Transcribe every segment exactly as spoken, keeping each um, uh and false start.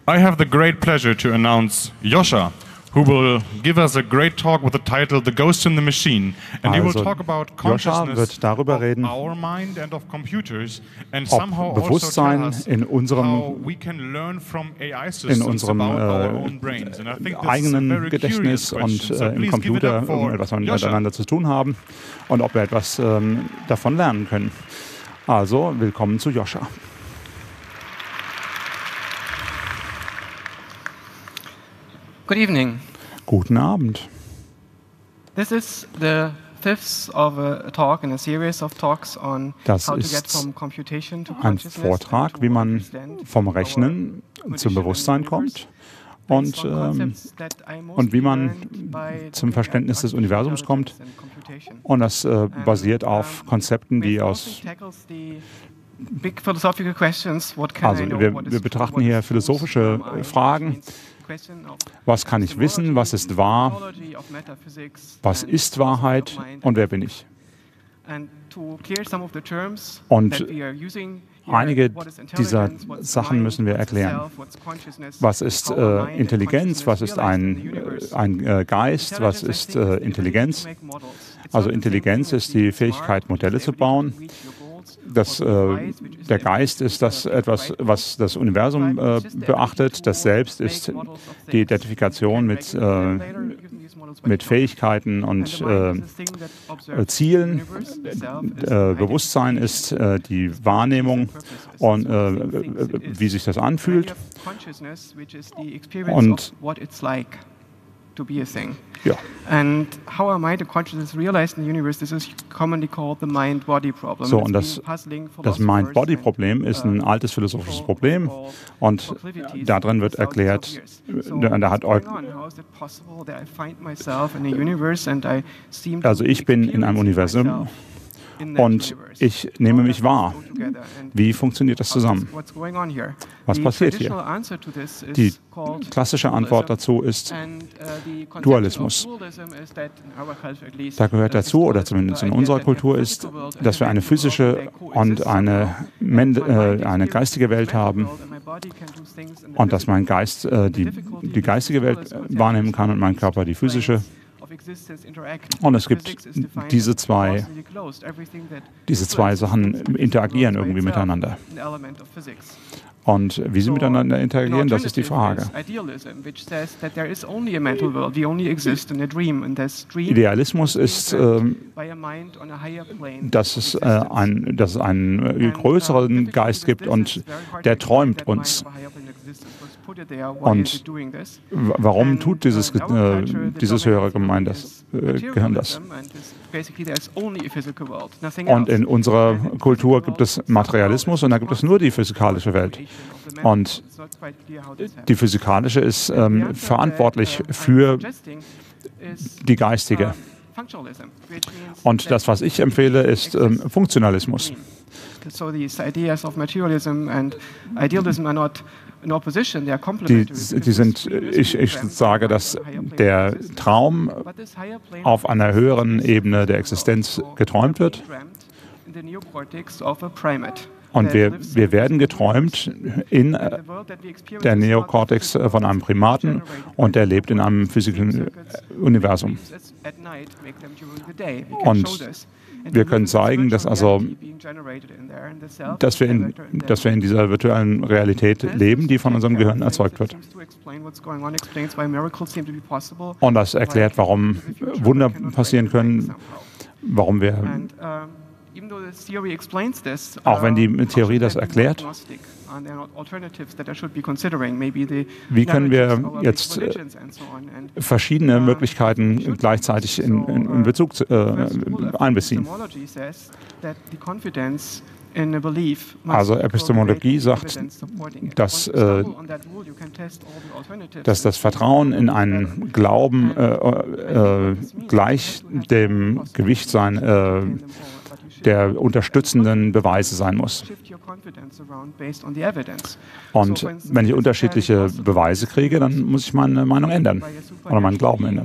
I have the great pleasure to announce Joscha, who will give us a great talk with the title The Ghost in the Machine, and he will Also, talk about Joscha consciousness wird darüber of reden, our mind and of computers, and somehow ob also tell Bewusstsein us in how unserem, we can learn from A I in systems unserem about our äh, own brains. And I think this is a eigenen very curious Gedächtnis und question. So äh, im please give it Computer up for irgendetwas Joscha. miteinander zu tun haben und ob wir etwas ähm, davon lernen können. Also, willkommen zu Joscha. Good evening. Guten Abend. This is the fifth of a talk in a series of talks on Das how to get ist from computation to ein consciousness and Vortrag, to wie man understand vom our Rechnen zum condition Bewusstsein in the universe kommt based und, on ähm, concepts that I und mostly wie man learned by zum looking Verständnis at des artificial Universums kommt. intelligence and computation. Und das äh, And, basiert um, auf Konzepten, die it aus... also tackles the big philosophical questions. What can Also I know? wir, What is wir true? betrachten What hier is false? philosophische Who am I? äh, Fragen. Which means the question of Was kann ich wissen? Was ist wahr? Was ist Wahrheit? Und wer bin ich? Und einige dieser Sachen müssen wir erklären. Was ist äh, Intelligenz? Was ist ein, äh, ein äh, Geist? Was ist äh, Intelligenz? Also Intelligenz ist die Fähigkeit, Modelle zu bauen. Das, äh, der Geist ist das etwas, was das Universum äh, beachtet. Das Selbst ist die Identifikation mit, äh, mit Fähigkeiten und äh, Zielen. Äh, Bewusstsein ist äh, die Wahrnehmung und äh, wie sich das anfühlt. Und to be a thing. Ja. And how our mind and consciousness realized in the universe, this is commonly called the mind-body problem. So, und das, das Mind-Body-Problem ist ein altes philosophisches Problem und darin wird erklärt, da hat also ich bin in einem Universum und ich nehme mich wahr. Wie funktioniert das zusammen? Was passiert hier? Die klassische Antwort dazu ist Dualismus. Da gehört dazu, oder zumindest in unserer Kultur ist, dass wir eine physische und eine, äh, eine geistige Welt haben und dass mein Geist äh, die, die geistige Welt wahrnehmen kann und mein Körper die physische. Und es gibt diese zwei, diese zwei Sachen interagieren irgendwie miteinander. Und wie sie miteinander interagieren, das ist die Frage. Idealismus ist, ähm, dass, es, äh, ein, dass es einen größeren Geist gibt und der träumt uns. Und warum tut dieses, äh, dieses höhere Gemein das, äh, Gehirn das? Und in unserer Kultur gibt es Materialismus und da gibt es nur die physikalische Welt. Und die physikalische ist ähm, verantwortlich für die geistige. Und das, was ich empfehle, ist ähm, Funktionalismus. Die, die sind, ich, ich sage, dass der Traum auf einer höheren Ebene der Existenz geträumt wird. Und wir, wir werden geträumt in äh, der Neokortex von einem Primaten und der lebt in einem physischen Universum. Und wir können zeigen, dass, also, dass, wir in, dass wir in dieser virtuellen Realität leben, die von unserem Gehirn erzeugt wird. Und das erklärt, warum Wunder passieren können, warum wir, auch wenn die Theorie das erklärt, wie können wir jetzt verschiedene Möglichkeiten gleichzeitig in, in, in Bezug äh, einbeziehen? Also Epistemologie sagt, dass, äh, dass das Vertrauen in einen Glauben äh, äh, gleich dem Gewicht sein äh, der unterstützenden Beweise sein muss. Und wenn ich unterschiedliche Beweise kriege, dann muss ich meine Meinung ändern oder meinen Glauben ändern.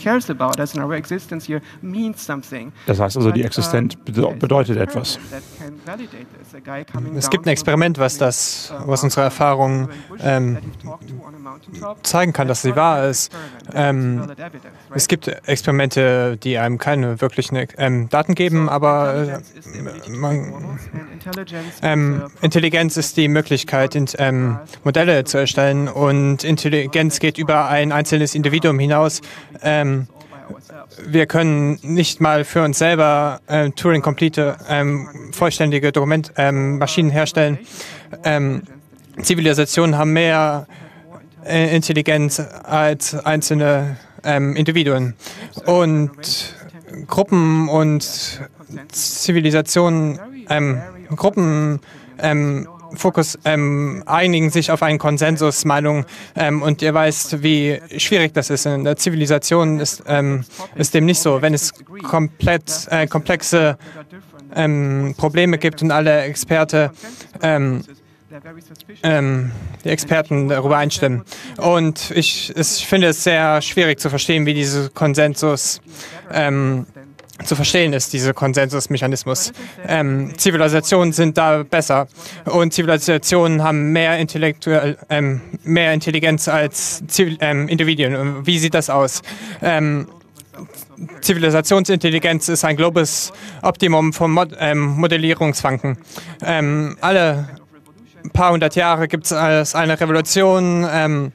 Das heißt also, die Existenz bedeutet etwas. Es gibt ein Experiment, was das, was unsere Erfahrung ähm, zeigen kann, dass sie wahr ist. Ähm, es gibt Experimente, die einem keine wirklichen ähm, Daten geben, aber äh, man, ähm, Intelligenz ist die Möglichkeit, in, ähm, Modelle zu erstellen, und Intelligenz geht über ein einzelnes Individuum hinaus. Ähm, wir können nicht mal für uns selber äh, Turing-complete, ähm, vollständige Dokument, ähm, Maschinen herstellen. Ähm, Zivilisationen haben mehr äh, Intelligenz als einzelne ähm, Individuen. Und Gruppen und Zivilisationen, ähm, Gruppen, ähm, Fokus, ähm, einigen sich auf einen Konsensusmeinung, ähm, und ihr weißt, wie schwierig das ist. In der Zivilisation ist, ähm, ist dem nicht so. Wenn es komplett äh, komplexe ähm, Probleme gibt und alle Experte, ähm, ähm, die Experten darüber einstimmen. Und ich, ich finde es sehr schwierig zu verstehen, wie dieser Konsensus ähm, zu verstehen ist, dieser Konsensusmechanismus. Ähm, Zivilisationen sind da besser, und Zivilisationen haben mehr, intellektuell, ähm, mehr Intelligenz als Zivil ähm, Individuen. Wie sieht das aus? Ähm, Zivilisationsintelligenz ist ein globes Optimum von Mod ähm, Modellierungsfanken. Ähm, alle paar hundert Jahre gibt es eine Revolution. Ähm,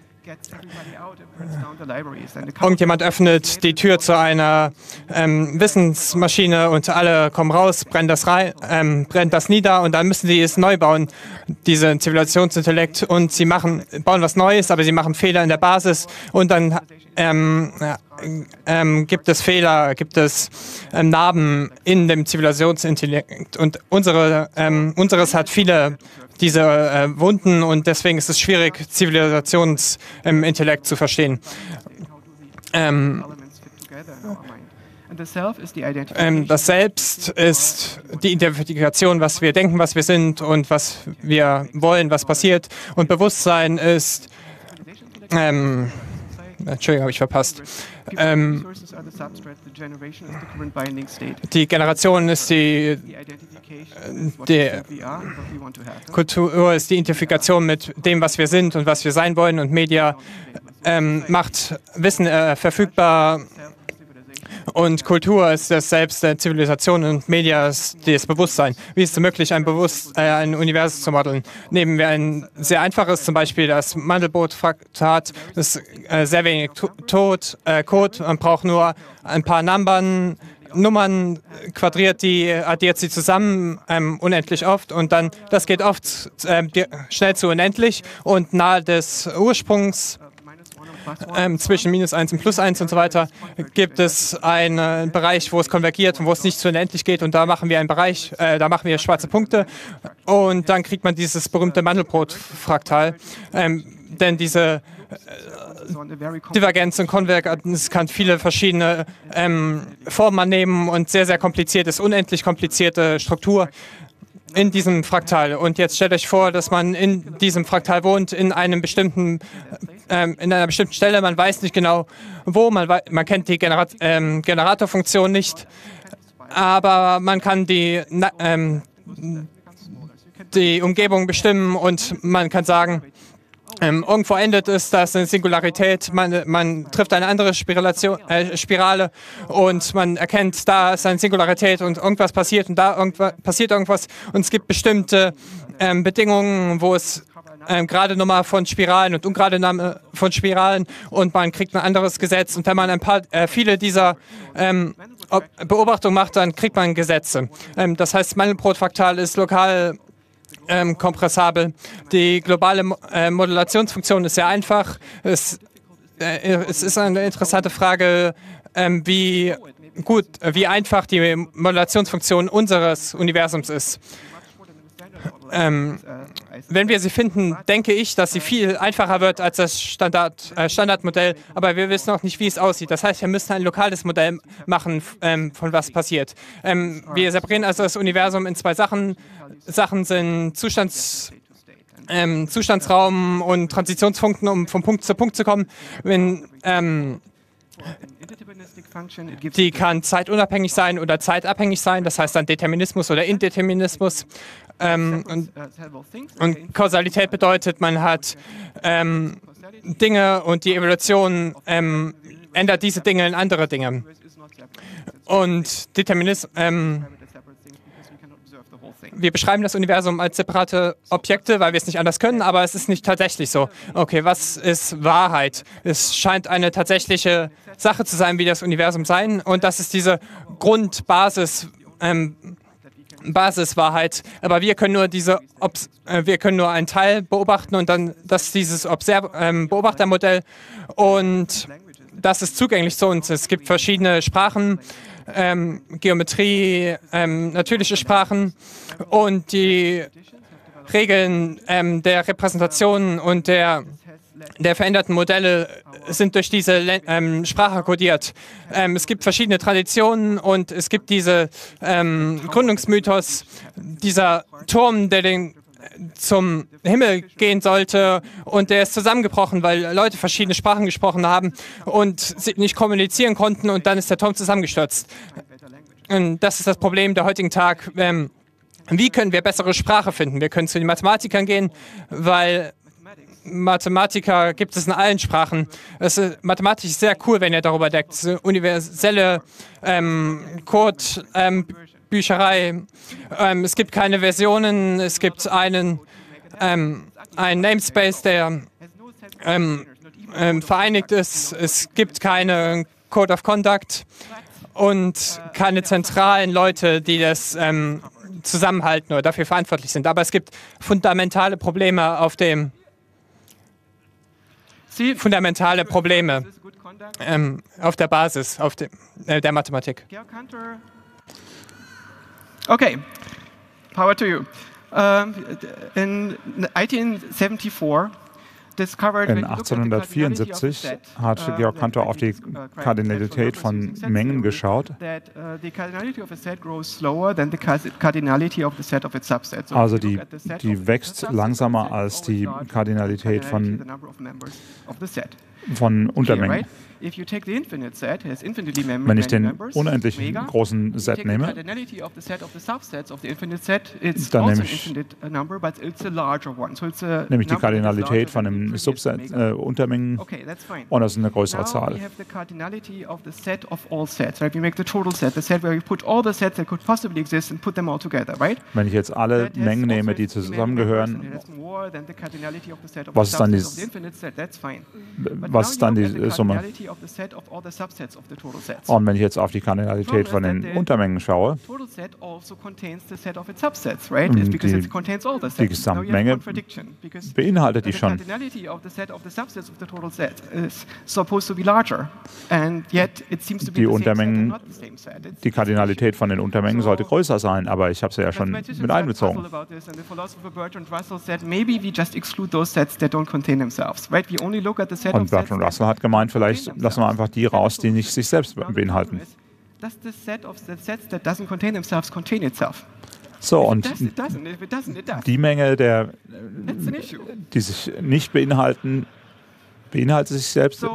Irgendjemand öffnet die Tür zu einer ähm, Wissensmaschine und alle kommen raus, brennen das, rein, ähm, brennen das nieder, und dann müssen sie es neu bauen, diese Zivilisationsintellekt, und sie machen, bauen was Neues, aber sie machen Fehler in der Basis, und dann ähm, ja, ähm, gibt es Fehler, gibt es ähm, Narben in dem Zivilisationsintellekt, und unsere, ähm, unseres hat viele diese äh, Wunden, und deswegen ist es schwierig, Zivilisationsintellekt ähm, zu verstehen. Ähm, ähm, das Selbst ist die Identifikation, was wir denken, was wir sind und was wir wollen, was passiert. Und Bewusstsein ist, ähm, Entschuldigung, habe ich verpasst. Ähm, die Generation ist die, die Kultur ist die Identifikation mit dem, was wir sind und was wir sein wollen, und Media ähm, macht Wissen äh, verfügbar, und Kultur ist das Selbst der Zivilisation, und Media ist das Bewusstsein. Wie ist es möglich, ein, Bewusst äh, ein Universum zu modeln? Nehmen wir ein sehr einfaches, zum Beispiel das Mandelbrot-Fraktat. Das ist äh, sehr wenig Tod, äh, Code. Man braucht nur ein paar Numbern, Nummern quadriert die, addiert sie zusammen ähm, unendlich oft, und dann, das geht oft äh, schnell zu unendlich, und nahe des Ursprungs, Ähm, zwischen minus eins und plus eins und so weiter, gibt es einen Bereich, wo es konvergiert und wo es nicht zu unendlich geht, und da machen wir einen Bereich, äh, da machen wir schwarze Punkte, und dann kriegt man dieses berühmte Mandelbrot-Fraktal, ähm, denn diese äh, Divergenz und Konvergenz kann viele verschiedene ähm, Formen annehmen, und sehr, sehr kompliziert ist, unendlich komplizierte Struktur in diesem Fraktal. Und jetzt stellt euch vor, dass man in diesem Fraktal wohnt, in einem bestimmten, ähm, in einer bestimmten Stelle. Man weiß nicht genau, wo. Man, man kennt die Generat ähm, Generatorfunktion nicht, aber man kann die, ähm, die Umgebung bestimmen, und man kann sagen, Ähm, irgendwo endet es, da ist eine Singularität, man, man trifft eine andere Spiralation, äh, Spirale, und man erkennt, da ist eine Singularität und irgendwas passiert, und da irgendwas, passiert irgendwas, und es gibt bestimmte ähm, Bedingungen, wo es ähm, gerade Nummer von Spiralen und ungerade Name von Spiralen, und man kriegt ein anderes Gesetz, und wenn man ein paar, äh, viele dieser ähm, Beobachtungen macht, dann kriegt man Gesetze. Ähm, das heißt, Mandelbrot-Fraktal ist lokal Ähm, kompressabel. Die globale äh, Modulationsfunktion ist sehr einfach. Es, äh, es ist eine interessante Frage, ähm, wie gut, äh, wie einfach die Modulationsfunktion unseres Universums ist. Ähm, wenn wir sie finden, denke ich, dass sie viel einfacher wird als das Standard, äh, Standardmodell, aber wir wissen auch nicht, wie es aussieht. Das heißt, wir müssen ein lokales Modell machen, ähm, von was passiert. Ähm, wir separieren also das Universum in zwei Sachen. Sachen sind Zustands, ähm, Zustandsraum und Transitionspunkten, um vom Punkt zu Punkt zu kommen. Wenn, ähm, Die kann zeitunabhängig sein oder zeitabhängig sein, das heißt dann Determinismus oder Indeterminismus. Ähm, und, und Kausalität bedeutet, man hat ähm, Dinge und die Evolution ähm, ändert diese Dinge in andere Dinge. Und Determinismus, ähm, wir beschreiben das Universum als separate Objekte, weil wir es nicht anders können, aber es ist nicht tatsächlich so. Okay, was ist Wahrheit? Es scheint eine tatsächliche Sache zu sein, wie das Universum sein. Und das ist diese Grundbasis, ähm, Basiswahrheit. Aber wir können nur diese, Obs äh, wir können nur einen Teil beobachten und dann das ist dieses Observ ähm, Beobachtermodell. Und das ist zugänglich zu uns. Es gibt verschiedene Sprachen. Ähm, Geometrie, ähm, natürliche Sprachen und die Regeln ähm, der Repräsentationen und der, der veränderten Modelle sind durch diese ähm, Sprache kodiert. Ähm, es gibt verschiedene Traditionen und es gibt diese ähm, Gründungsmythos, dieser Turm, der den zum Himmel gehen sollte und der ist zusammengebrochen, weil Leute verschiedene Sprachen gesprochen haben und sie nicht kommunizieren konnten und dann ist der Turm zusammengestürzt. Und das ist das Problem der heutigen Tag. Ähm, wie können wir bessere Sprache finden? Wir können zu den Mathematikern gehen, weil Mathematiker gibt es in allen Sprachen. Es ist, Mathematik ist sehr cool, wenn ihr darüber denkt. Universelle ähm, Code, ähm, Bücherei. Ähm, es gibt keine Versionen, es gibt einen, ähm, einen Namespace, der ähm, ähm, vereinigt ist. Es gibt keine Code of Conduct und keine zentralen Leute, die das ähm, zusammenhalten oder dafür verantwortlich sind. Aber es gibt fundamentale Probleme auf dem fundamentale Probleme ähm, auf der Basis auf dem, äh, der Mathematik. Okay, power to you. Um, in eighteen seventy-four, in achtzehnhundertvierundsiebzig hat Georg Cantor auf die Kardinalität von Mengen geschaut. Also die, die wächst langsamer als die Kardinalität von, von Untermengen. Wenn ich den unendlichen großen Set nehme, dann nehme ich, nehme ich die Kardinalität von dem Subset äh, Untermengen und das ist eine größere Zahl. Wenn ich jetzt alle Mengen nehme, die zusammengehören, was ist dann die, was ist dann die Summe? Und wenn ich jetzt auf die Kardinalität von den Untermengen schaue, die, die Gesamtmenge beinhaltet die schon. Die Untermengen, die Kardinalität von den Untermengen sollte größer sein, aber ich habe sie ja schon mit einbezogen. Und Bertrand Russell hat gemeint, vielleicht lassen wir einfach die raus, die nicht sich selbst beinhalten. So, und die Menge, der, die sich nicht beinhalten, beinhaltet sich selbst.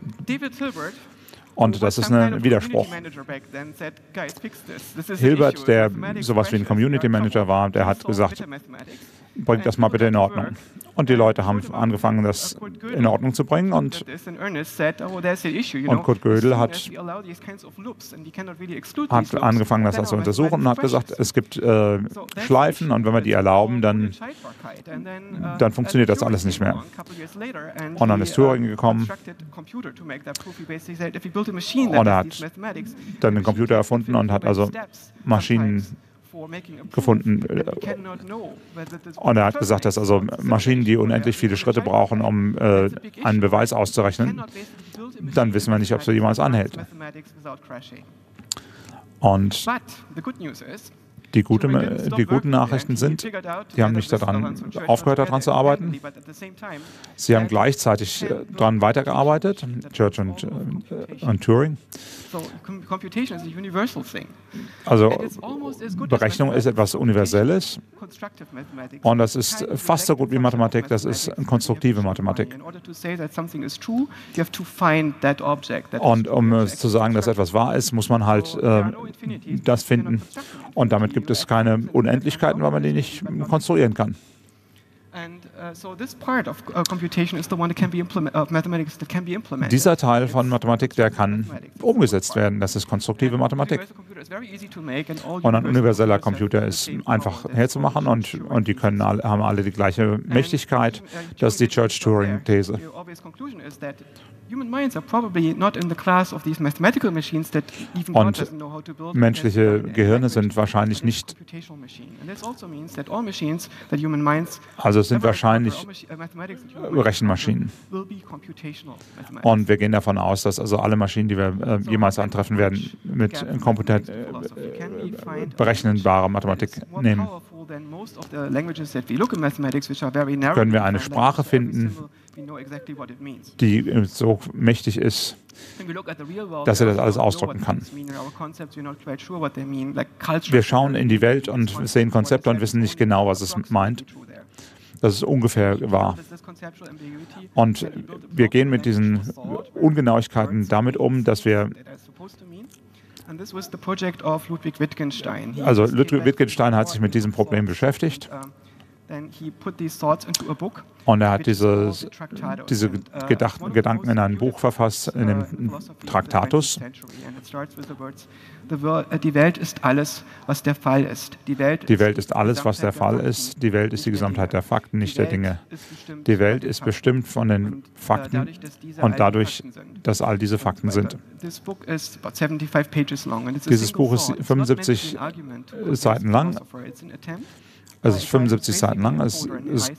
Und das ist ein Widerspruch. Hilbert, der sowas wie ein Community Manager war, der hat gesagt, bringt das mal bitte in Ordnung. Und die Leute haben angefangen, das in Ordnung zu bringen. Und, und Kurt Gödel hat, hat angefangen, das zu untersuchen und hat gesagt, es gibt äh, Schleifen und wenn wir die erlauben, dann, dann funktioniert das alles nicht mehr. Und dann ist Turing gekommen und er hat dann den Computer erfunden und hat also Maschinen gefunden. Und er hat gesagt, dass also Maschinen, die unendlich viele Schritte brauchen, um äh, einen Beweis auszurechnen, dann wissen wir nicht, ob sie jemals anhält. Und die, gute, die guten Nachrichten sind, die haben nicht daran aufgehört, daran zu arbeiten. Sie haben gleichzeitig äh, daran weitergearbeitet, Church und, äh, und Turing. Also Berechnung ist etwas Universelles Und das ist fast so gut wie Mathematik, das ist konstruktive Mathematik. Und um äh, zu sagen, dass etwas wahr ist, muss man halt äh, das finden. Und damit gibt es keine Unendlichkeiten, weil man die nicht konstruieren kann. Dieser Teil von Mathematik, der kann umgesetzt werden. Das ist konstruktive Mathematik. Und ein universeller Computer ist einfach herzumachen und, und die können alle, haben alle die gleiche Mächtigkeit. Das ist die Church-Turing-These. Und menschliche Gehirne sind wahrscheinlich nicht, also es sind wahrscheinlich Rechenmaschinen. Und wir gehen davon aus, dass also alle Maschinen, die wir äh, jemals antreffen werden, mit kompetent äh, berechnenbarer Mathematik nehmen. Können wir eine Sprache finden, die so mächtig ist, dass er das alles ausdrücken kann. Wir schauen in die Welt und sehen Konzepte und wissen nicht genau, was es meint. Das ist ungefähr wahr. Und wir gehen mit diesen Ungenauigkeiten damit um, dass wir Also Ludwig Wittgenstein hat sich mit diesem Problem beschäftigt. Und er hat diese, diese Gedacht, Gedanken in ein Buch verfasst, in dem Traktatus. Die Welt ist alles, was der Fall ist. Die Welt, die Welt ist alles, was der Fall ist. Die Welt ist die Gesamtheit der Fakten, nicht der Dinge. Die Welt ist bestimmt von den Fakten und dadurch, dass all diese Fakten sind. Dieses Buch ist fünfundsiebzig Seiten lang. Es ist fünfundsiebzig Seiten lang. Es ist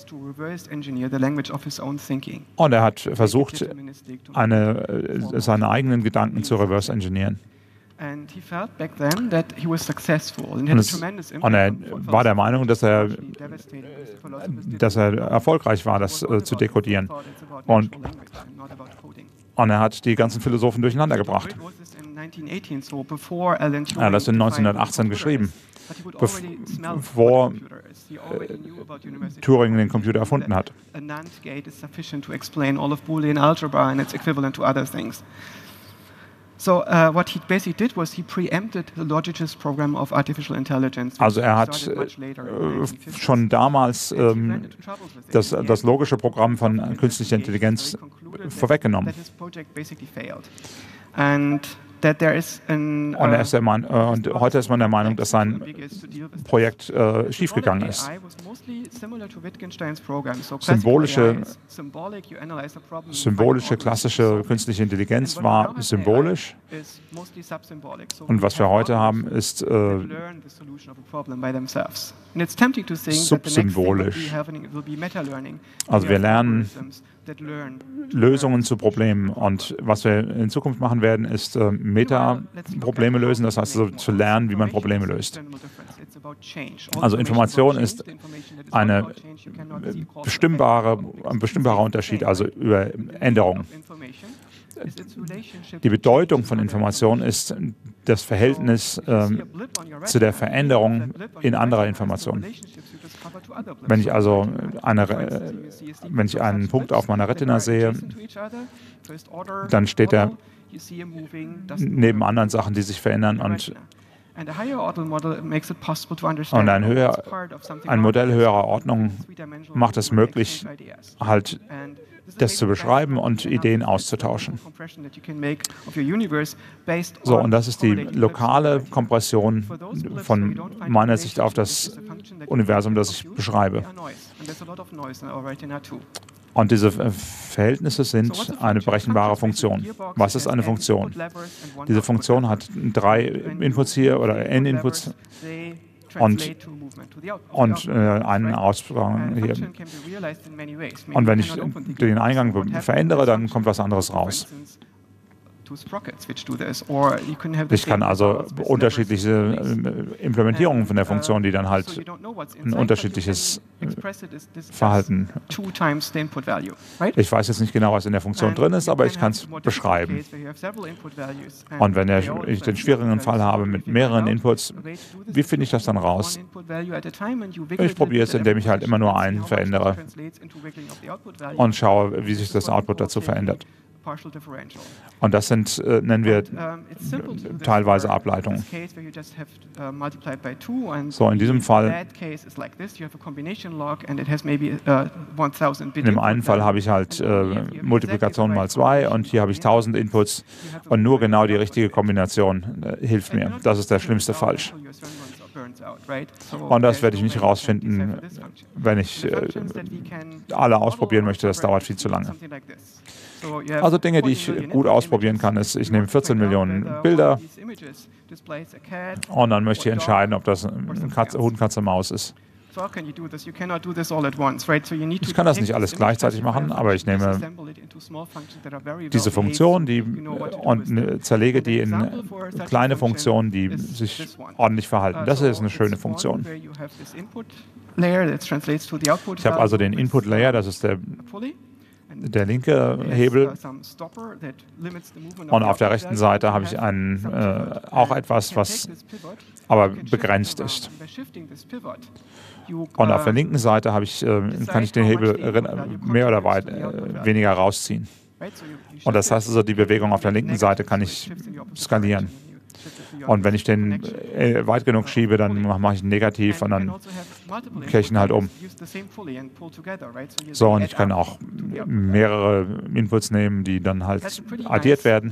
und er hat versucht, eine, seine eigenen Gedanken zu reverse engineeren. Und, es, und er war der Meinung, dass er, dass er erfolgreich war, das äh, zu dekodieren. Und, und er hat die ganzen Philosophen durcheinander gebracht. Er hat das in neunzehnhundertachtzehn geschrieben, bevor äh, Turing den Computer erfunden hat. Also er hat äh, schon damals ähm, das, das logische Programm von künstlicher Intelligenz vorweggenommen. Und, er ist der Mann, äh, und heute ist man der Meinung, dass sein Projekt äh, schiefgegangen ist. Symbolische, symbolische, klassische künstliche Intelligenz war symbolisch. Und was wir heute haben, ist äh, subsymbolisch. Also wir lernen Lösungen zu Problemen. Und was wir in Zukunft machen werden, ist äh, Meta-Probleme lösen, das heißt also zu lernen, wie man Probleme löst. Also Information ist eine bestimmbare, ein bestimmbarer Unterschied, also über Änderungen. Die Bedeutung von Information ist das Verhältnis äh, zu der Veränderung in anderer Information. Wenn ich also eine, äh, wenn ich einen Punkt auf meiner Retina sehe, dann steht er neben anderen Sachen, die sich verändern. Und, und ein, höher, ein Modell höherer Ordnung macht es möglich, halt das zu beschreiben und Ideen auszutauschen. So, und das ist die lokale Kompression von meiner Sicht auf das Universum, das ich beschreibe. Und diese Verhältnisse sind eine berechenbare Funktion. Was ist eine Funktion? Diese Funktion hat drei Inputs hier oder n Inputs und, und äh, einen Ausgang hier. Und wenn ich den Eingang verändere, dann kommt was anderes raus. Ich kann also unterschiedliche Implementierungen von der Funktion, die dann halt ein unterschiedliches Verhalten. Ich weiß jetzt nicht genau, was in der Funktion drin ist, aber ich kann es beschreiben. Und wenn ich den schwierigen Fall habe mit mehreren Inputs, wie finde ich das dann raus? Ich probiere es, indem ich halt immer nur einen verändere und schaue, wie sich das Output dazu verändert. Und das sind, äh, nennen wir teilweise Ableitungen. So, in diesem Fall, in dem einen Fall habe ich halt äh, Multiplikation mal zwei und hier habe ich tausend Inputs und nur genau die richtige Kombination äh, hilft mir. Das ist der schlimmste Falsch. Und das werde ich nicht herausfinden, wenn ich äh, alle ausprobieren möchte. Das dauert viel zu lange. Also Dinge, die ich gut ausprobieren kann, ist, ich nehme vierzehn Millionen Bilder und dann möchte ich entscheiden, ob das ein Katze, Hund, Katze, Maus ist. Ich kann das nicht alles gleichzeitig machen, aber ich nehme diese Funktion die, und zerlege die in kleine Funktionen, die sich ordentlich verhalten. Das ist eine schöne Funktion. Ich habe also den Input Layer, das ist der der linke Hebel, und auf der rechten Seite habe ich einen, äh, auch etwas, was aber begrenzt ist. Und auf der linken Seite habe ich, äh, kann ich den Hebel mehr oder weit, äh, weniger rausziehen. Und das heißt also, die Bewegung auf der linken Seite kann ich skalieren. Und wenn ich den äh, weit genug schiebe, dann mache ich ihn negativ und dann kehre ich ihn halt um. So, und ich kann auch mehrere Inputs nehmen, die dann halt addiert werden.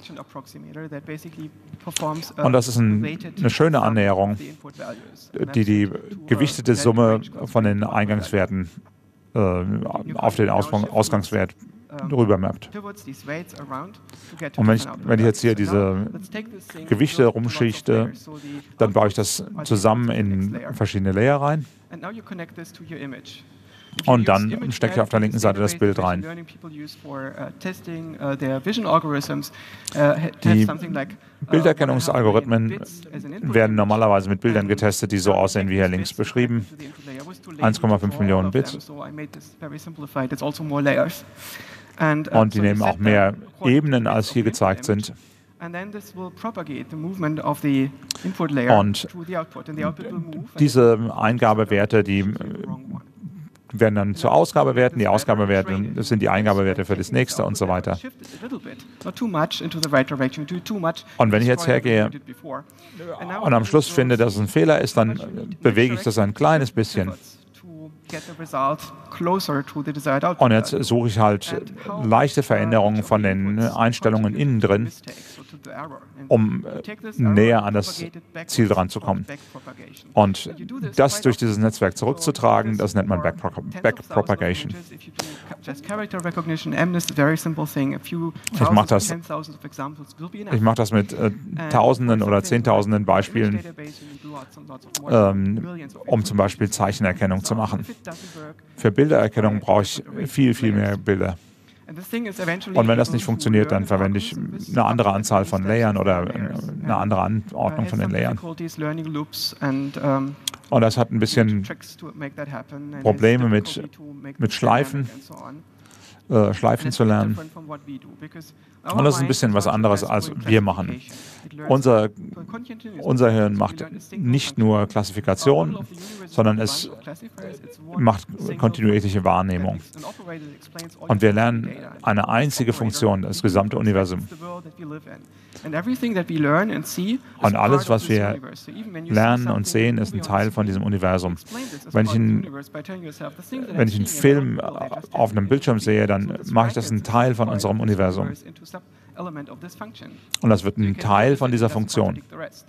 Und das ist ein, eine schöne Annäherung, die die gewichtete Summe von den Eingangswerten äh, auf den Aus Ausgangswert rüber mappt. Und wenn ich, wenn ich jetzt hier diese Gewichte rumschichte, dann baue ich das zusammen in verschiedene Layer rein. Und dann stecke ich auf der linken Seite das Bild rein. Die Bilderkennungsalgorithmen werden normalerweise mit Bildern getestet, die so aussehen wie hier links beschrieben. eins Komma fünf Millionen Bits. Und die nehmen auch mehr Ebenen, als hier gezeigt sind. Und diese Eingabewerte, die werden dann zu Ausgabewerten. Die Ausgabewerte, das sind die Eingabewerte für das nächste und so weiter. Und wenn ich jetzt hergehe und am Schluss finde, dass es ein Fehler ist, dann bewege ich das ein kleines bisschen. Und jetzt suche ich halt leichte Veränderungen von den Einstellungen innen drin, um näher an das Ziel dran zu kommen. Und das durch dieses Netzwerk zurückzutragen, das nennt man Backpropagation. Ich mache das, ich mach das mit äh, Tausenden oder Zehntausenden Beispielen, ähm, um zum Beispiel Zeichenerkennung zu machen. Für Bildererkennung brauche ich viel, viel mehr Bilder. Und wenn das nicht funktioniert, dann verwende ich eine andere Anzahl von Layern oder eine andere Anordnung von den Layern. Und das hat ein bisschen Probleme mit, mit Schleifen, äh, Schleifen zu lernen. Und das ist ein bisschen was anderes, als wir machen. Unser, unser Hirn macht nicht nur Klassifikation, sondern es macht kontinuierliche Wahrnehmung. Und wir lernen eine einzige Funktion, das gesamte Universum. Und alles, was wir lernen und sehen, ist ein Teil von diesem Universum. Wenn ich einen, wenn ich einen Film auf einem Bildschirm sehe, dann mache ich das ein Teil von unserem Universum. Und das wird ein Teil von dieser Funktion.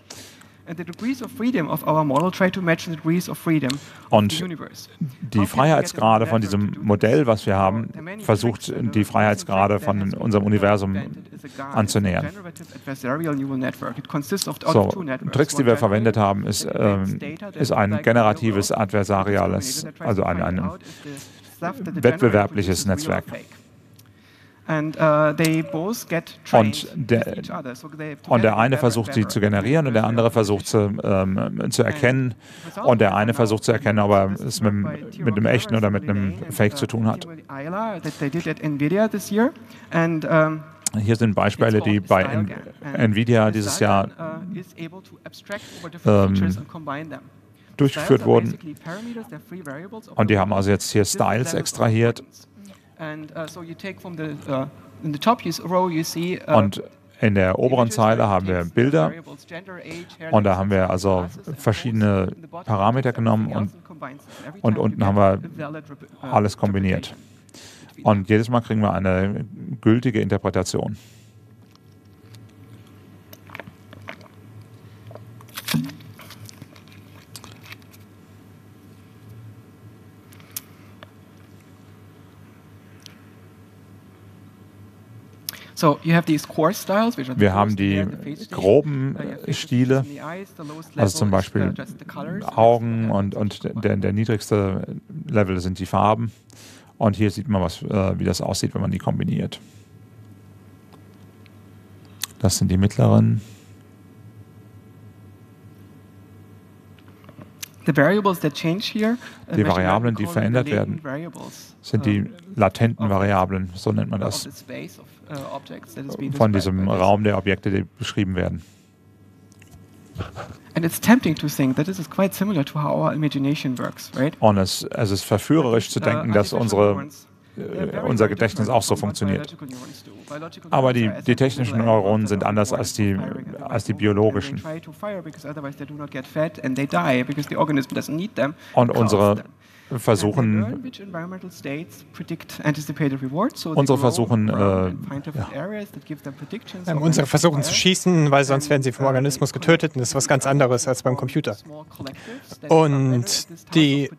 Und die Freiheitsgrade von diesem Modell, was wir haben, versucht die Freiheitsgrade von unserem Universum anzunähern. So, Tricks, die wir verwendet haben, ist, ähm, ist ein generatives adversariales, also ein, ein wettbewerbliches Netzwerk. Und der, und der eine versucht, sie zu generieren und der andere versucht, sie ähm, zu erkennen. Und der eine versucht zu erkennen, ob er es mit, mit einem echten oder mit einem Fake zu tun hat. Hier sind Beispiele, die bei NVIDIA dieses Jahr ähm, durchgeführt wurden. Und die haben also jetzt hier Styles extrahiert. Und in der oberen Zeile haben wir Bilder und da haben wir also verschiedene Parameter genommen und, und unten haben wir alles kombiniert. Und jedes Mal kriegen wir eine gültige Interpretation. Wir haben die groben Stile, also zum Beispiel Augen und, und der, der niedrigste Level sind die Farben. Und hier sieht man, was, wie das aussieht, wenn man die kombiniert. Das sind die mittleren. Die Variablen, die verändert werden, sind die latenten Variablen, so nennt man das, von diesem Raum der Objekte, die beschrieben werden. Und es, es ist verführerisch zu denken, dass unsere, äh, unser Gedächtnis auch so funktioniert. Aber die, die technischen Neuronen sind anders als die, als die biologischen. Und unsere versuchen, unsere versuchen, äh, ja. ähm, unsere versuchen zu schießen, weil sonst werden sie vom Organismus getötet und das ist was ganz anderes als beim Computer. Und die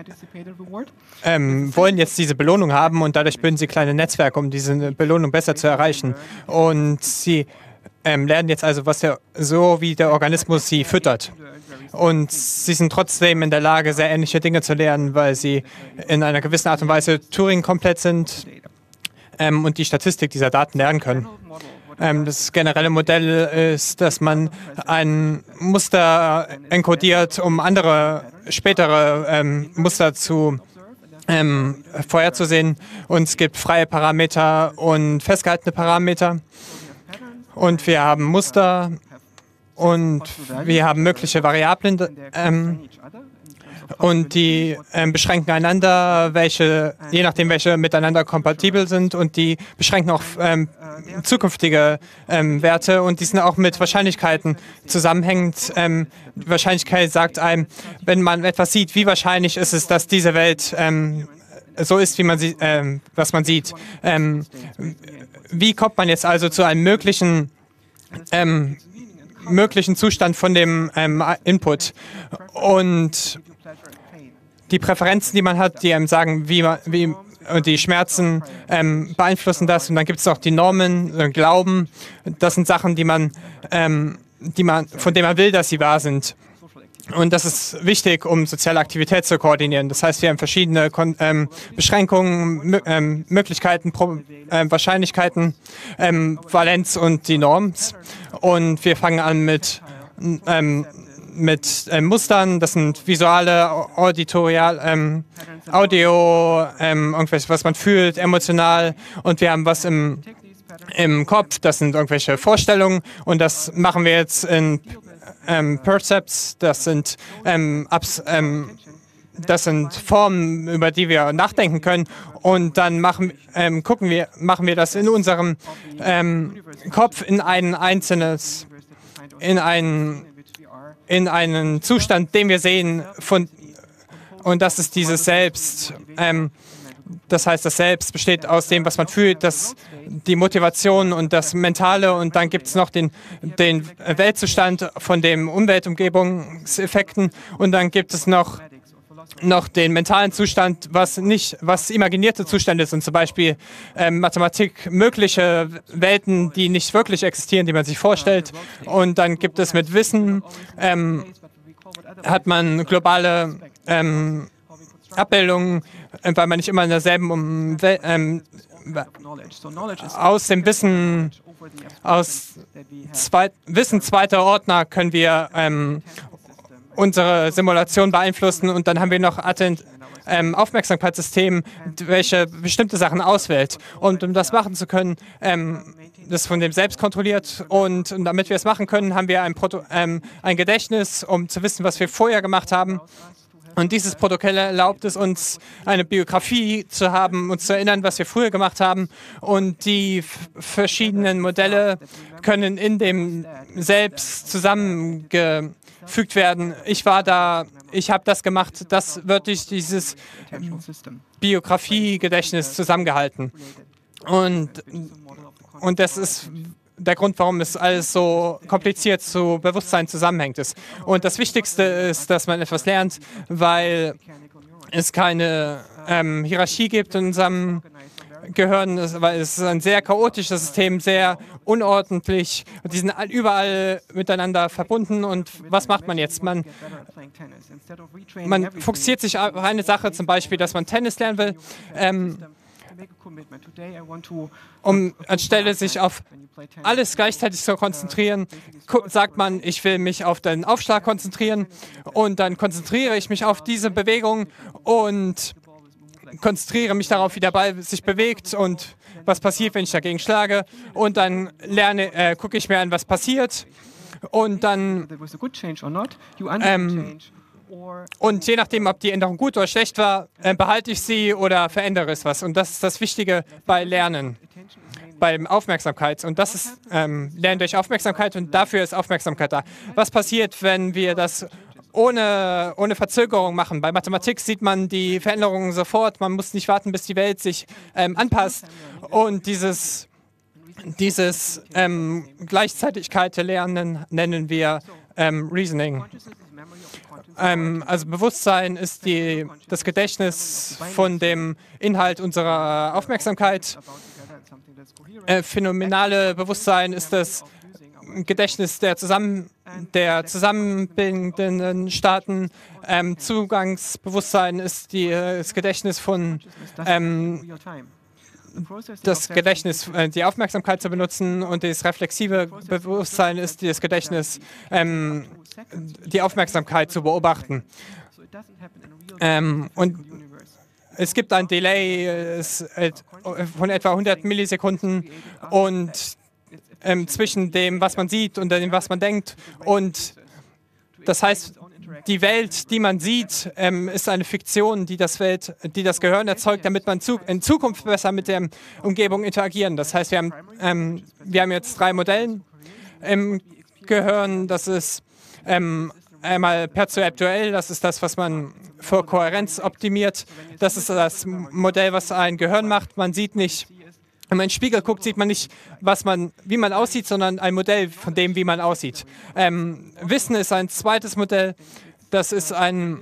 ähm, wollen jetzt diese Belohnung haben und dadurch bilden sie kleine Netzwerke, um diese Belohnung besser zu erreichen. Und sie ähm, lernen jetzt also, was der, so wie der Organismus sie füttert. Und sie sind trotzdem in der Lage, sehr ähnliche Dinge zu lernen, weil sie in einer gewissen Art und Weise Turing komplett sind ähm, und die Statistik dieser Daten lernen können. Ähm, das generelle Modell ist, dass man ein Muster enkodiert, um andere spätere ähm, Muster zu ähm, vorherzusehen. Und es gibt freie Parameter und festgehaltene Parameter. Und wir haben Muster. Und wir haben mögliche Variablen ähm, und die ähm, beschränken einander, welche, je nachdem welche miteinander kompatibel sind und die beschränken auch ähm, zukünftige ähm, Werte und die sind auch mit Wahrscheinlichkeiten zusammenhängend. Ähm, die Wahrscheinlichkeit sagt einem, wenn man etwas sieht, wie wahrscheinlich ist es, dass diese Welt ähm, so ist, wie man sie, ähm, was man sieht. Ähm, wie kommt man jetzt also zu einem möglichen ähm, möglichen Zustand von dem ähm, Input und die Präferenzen, die man hat, die einem sagen, wie, man, wie und die Schmerzen ähm, beeinflussen das und dann gibt es auch die Normen, äh, Glauben, das sind Sachen, die man, ähm, die man, von denen man will, dass sie wahr sind. Und das ist wichtig, um soziale Aktivität zu koordinieren. Das heißt, wir haben verschiedene Kon ähm, Beschränkungen, ähm, Möglichkeiten, Pro äh, Wahrscheinlichkeiten, ähm, Valenz und die Norms. Und wir fangen an mit, ähm, mit äh, Mustern. Das sind visuelle, auditorial, ähm, Audio, ähm, irgendwas, was man fühlt, emotional. Und wir haben was im, im Kopf. Das sind irgendwelche Vorstellungen. Und das machen wir jetzt in Ähm, Percepts, das sind, ähm, Abs ähm, das sind Formen, über die wir nachdenken können und dann machen, ähm, gucken wir, machen wir das in unserem ähm, Kopf in ein einzelnes, in einen, in einen Zustand, den wir sehen von, und das ist dieses Selbst. Ähm, Das heißt, das Selbst besteht aus dem, was man fühlt, das, die Motivation und das Mentale und dann gibt es noch den, den Weltzustand von den Umweltumgebungseffekten und dann gibt es noch, noch den mentalen Zustand, was nicht, was imaginierte Zustände sind, zum Beispiel ähm, Mathematik, mögliche Welten, die nicht wirklich existieren, die man sich vorstellt und dann gibt es mit Wissen, ähm, hat man globale ähm, Abbildungen, weil man nicht immer in derselben um, ähm, aus dem Wissen, aus zweit, Wissen zweiter Ordner können wir ähm, unsere Simulation beeinflussen und dann haben wir noch Attent ähm, Aufmerksamkeitssystem, welche bestimmte Sachen auswählt. Und um das machen zu können, ähm, das von dem selbst kontrolliert und, und damit wir es machen können, haben wir ein, Proto ähm, ein Gedächtnis, um zu wissen, was wir vorher gemacht haben. Und dieses Protokoll erlaubt es uns, eine Biografie zu haben, uns zu erinnern, was wir früher gemacht haben. Und die verschiedenen Modelle können in dem selbst zusammengefügt werden. Ich war da, ich habe das gemacht, das wird durch dieses Biografiegedächtnis zusammengehalten. Und, und das ist der Grund, warum es alles so kompliziert zu Bewusstsein zusammenhängt ist. Und das Wichtigste ist, dass man etwas lernt, weil es keine ähm, Hierarchie gibt in unserem Gehirn, weil es ist ein sehr chaotisches System, sehr unordentlich. Die sind überall miteinander verbunden. Und was macht man jetzt? Man, man fokussiert sich auf eine Sache, zum Beispiel, dass man Tennis lernen will. Ähm, Um anstelle sich auf alles gleichzeitig zu konzentrieren, sagt man, ich will mich auf den Aufschlag konzentrieren und dann konzentriere ich mich auf diese Bewegung und konzentriere mich darauf, wie der Ball sich bewegt und was passiert, wenn ich dagegen schlage und dann lerne, äh, gucke ich mir an, was passiert und dann ähm, und je nachdem, ob die Änderung gut oder schlecht war, äh, behalte ich sie oder verändere es was. Und das ist das Wichtige bei Lernen, bei Aufmerksamkeit. Und das ist ähm, Lernen durch Aufmerksamkeit und dafür ist Aufmerksamkeit da. Was passiert, wenn wir das ohne, ohne Verzögerung machen? Bei Mathematik sieht man die Veränderungen sofort. Man muss nicht warten, bis die Welt sich ähm, anpasst. Und dieses, dieses ähm, Gleichzeitigkeit lernen nennen wir ähm, Reasoning. Ähm, also Bewusstsein ist die, das Gedächtnis von dem Inhalt unserer Aufmerksamkeit. Äh, phänomenale Bewusstsein ist das Gedächtnis der, zusammen, der zusammenbindenden Staaten. Ähm, Zugangsbewusstsein ist die, das Gedächtnis von ähm, das Gedächtnis, äh, die Aufmerksamkeit zu benutzen und das reflexive Bewusstsein ist das Gedächtnis, ähm, die Aufmerksamkeit zu beobachten. Ähm, und es gibt ein Delay es, äh, von etwa hundert Millisekunden und ähm, zwischen dem, was man sieht und dem, was man denkt. Und das heißt, die Welt, die man sieht, ähm, ist eine Fiktion, die das, Welt, die das Gehirn erzeugt, damit man zu, in Zukunft besser mit der Umgebung interagieren. Das heißt, wir haben, ähm, wir haben jetzt drei Modelle im Gehirn. Das ist ähm, einmal perzeptuell, das ist das, was man für Kohärenz optimiert. Das ist das Modell, was ein Gehirn macht. Man sieht nicht, wenn man in den Spiegel guckt, sieht man nicht, was man, wie man aussieht, sondern ein Modell von dem, wie man aussieht. Ähm, Wissen ist ein zweites Modell. Das ist ein,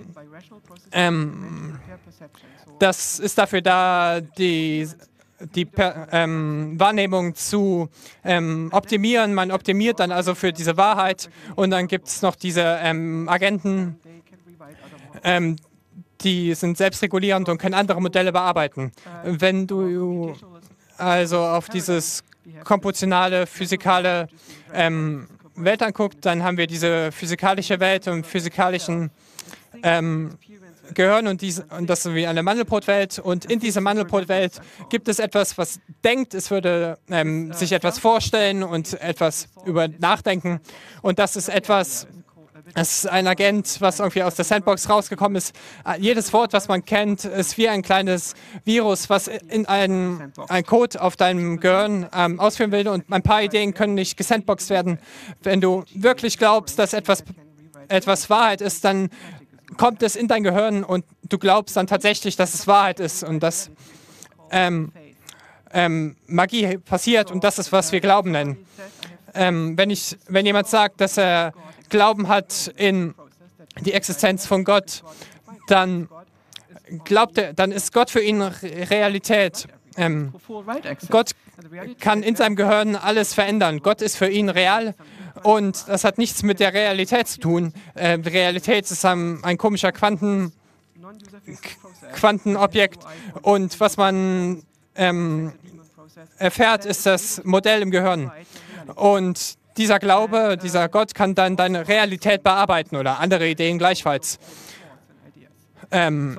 ähm, das ist dafür da, die, die per, ähm, Wahrnehmung zu ähm, optimieren. Man optimiert dann also für diese Wahrheit und dann gibt es noch diese ähm, Agenten, ähm, die sind selbstregulierend und können andere Modelle bearbeiten. Wenn du also auf dieses kompositionale, physikale ähm, Welt anguckt, dann haben wir diese physikalische Welt und physikalischen ähm, Gehirn und, diese, und das ist wie eine Mandelbrotwelt. Und in dieser Mandelbrotwelt gibt es etwas, was denkt, es würde ähm, sich etwas vorstellen und etwas über nachdenken. Und das ist etwas, es ist ein Agent, was irgendwie aus der Sandbox rausgekommen ist. Jedes Wort, was man kennt, ist wie ein kleines Virus, was in einen, einen Code auf deinem Gehirn ähm, ausführen will. Und ein paar Ideen können nicht gesandboxt werden. Wenn du wirklich glaubst, dass etwas, etwas Wahrheit ist, dann kommt es in dein Gehirn und du glaubst dann tatsächlich, dass es Wahrheit ist und dass ähm, ähm, Magie passiert und das ist, was wir Glauben nennen. Ähm, wenn, ich, wenn jemand sagt, dass er Glauben hat in die Existenz von Gott, dann glaubt er, dann ist Gott für ihn Realität. Ähm, Gott kann in seinem Gehirn alles verändern. Gott ist für ihn real und das hat nichts mit der Realität zu tun. Äh, Realität ist ein, ein komischer Quanten, Quantenobjekt und was man ähm, erfährt, ist das Modell im Gehirn. Und dieser Glaube, dieser Gott kann dann deine Realität bearbeiten oder andere Ideen gleichfalls. Ähm,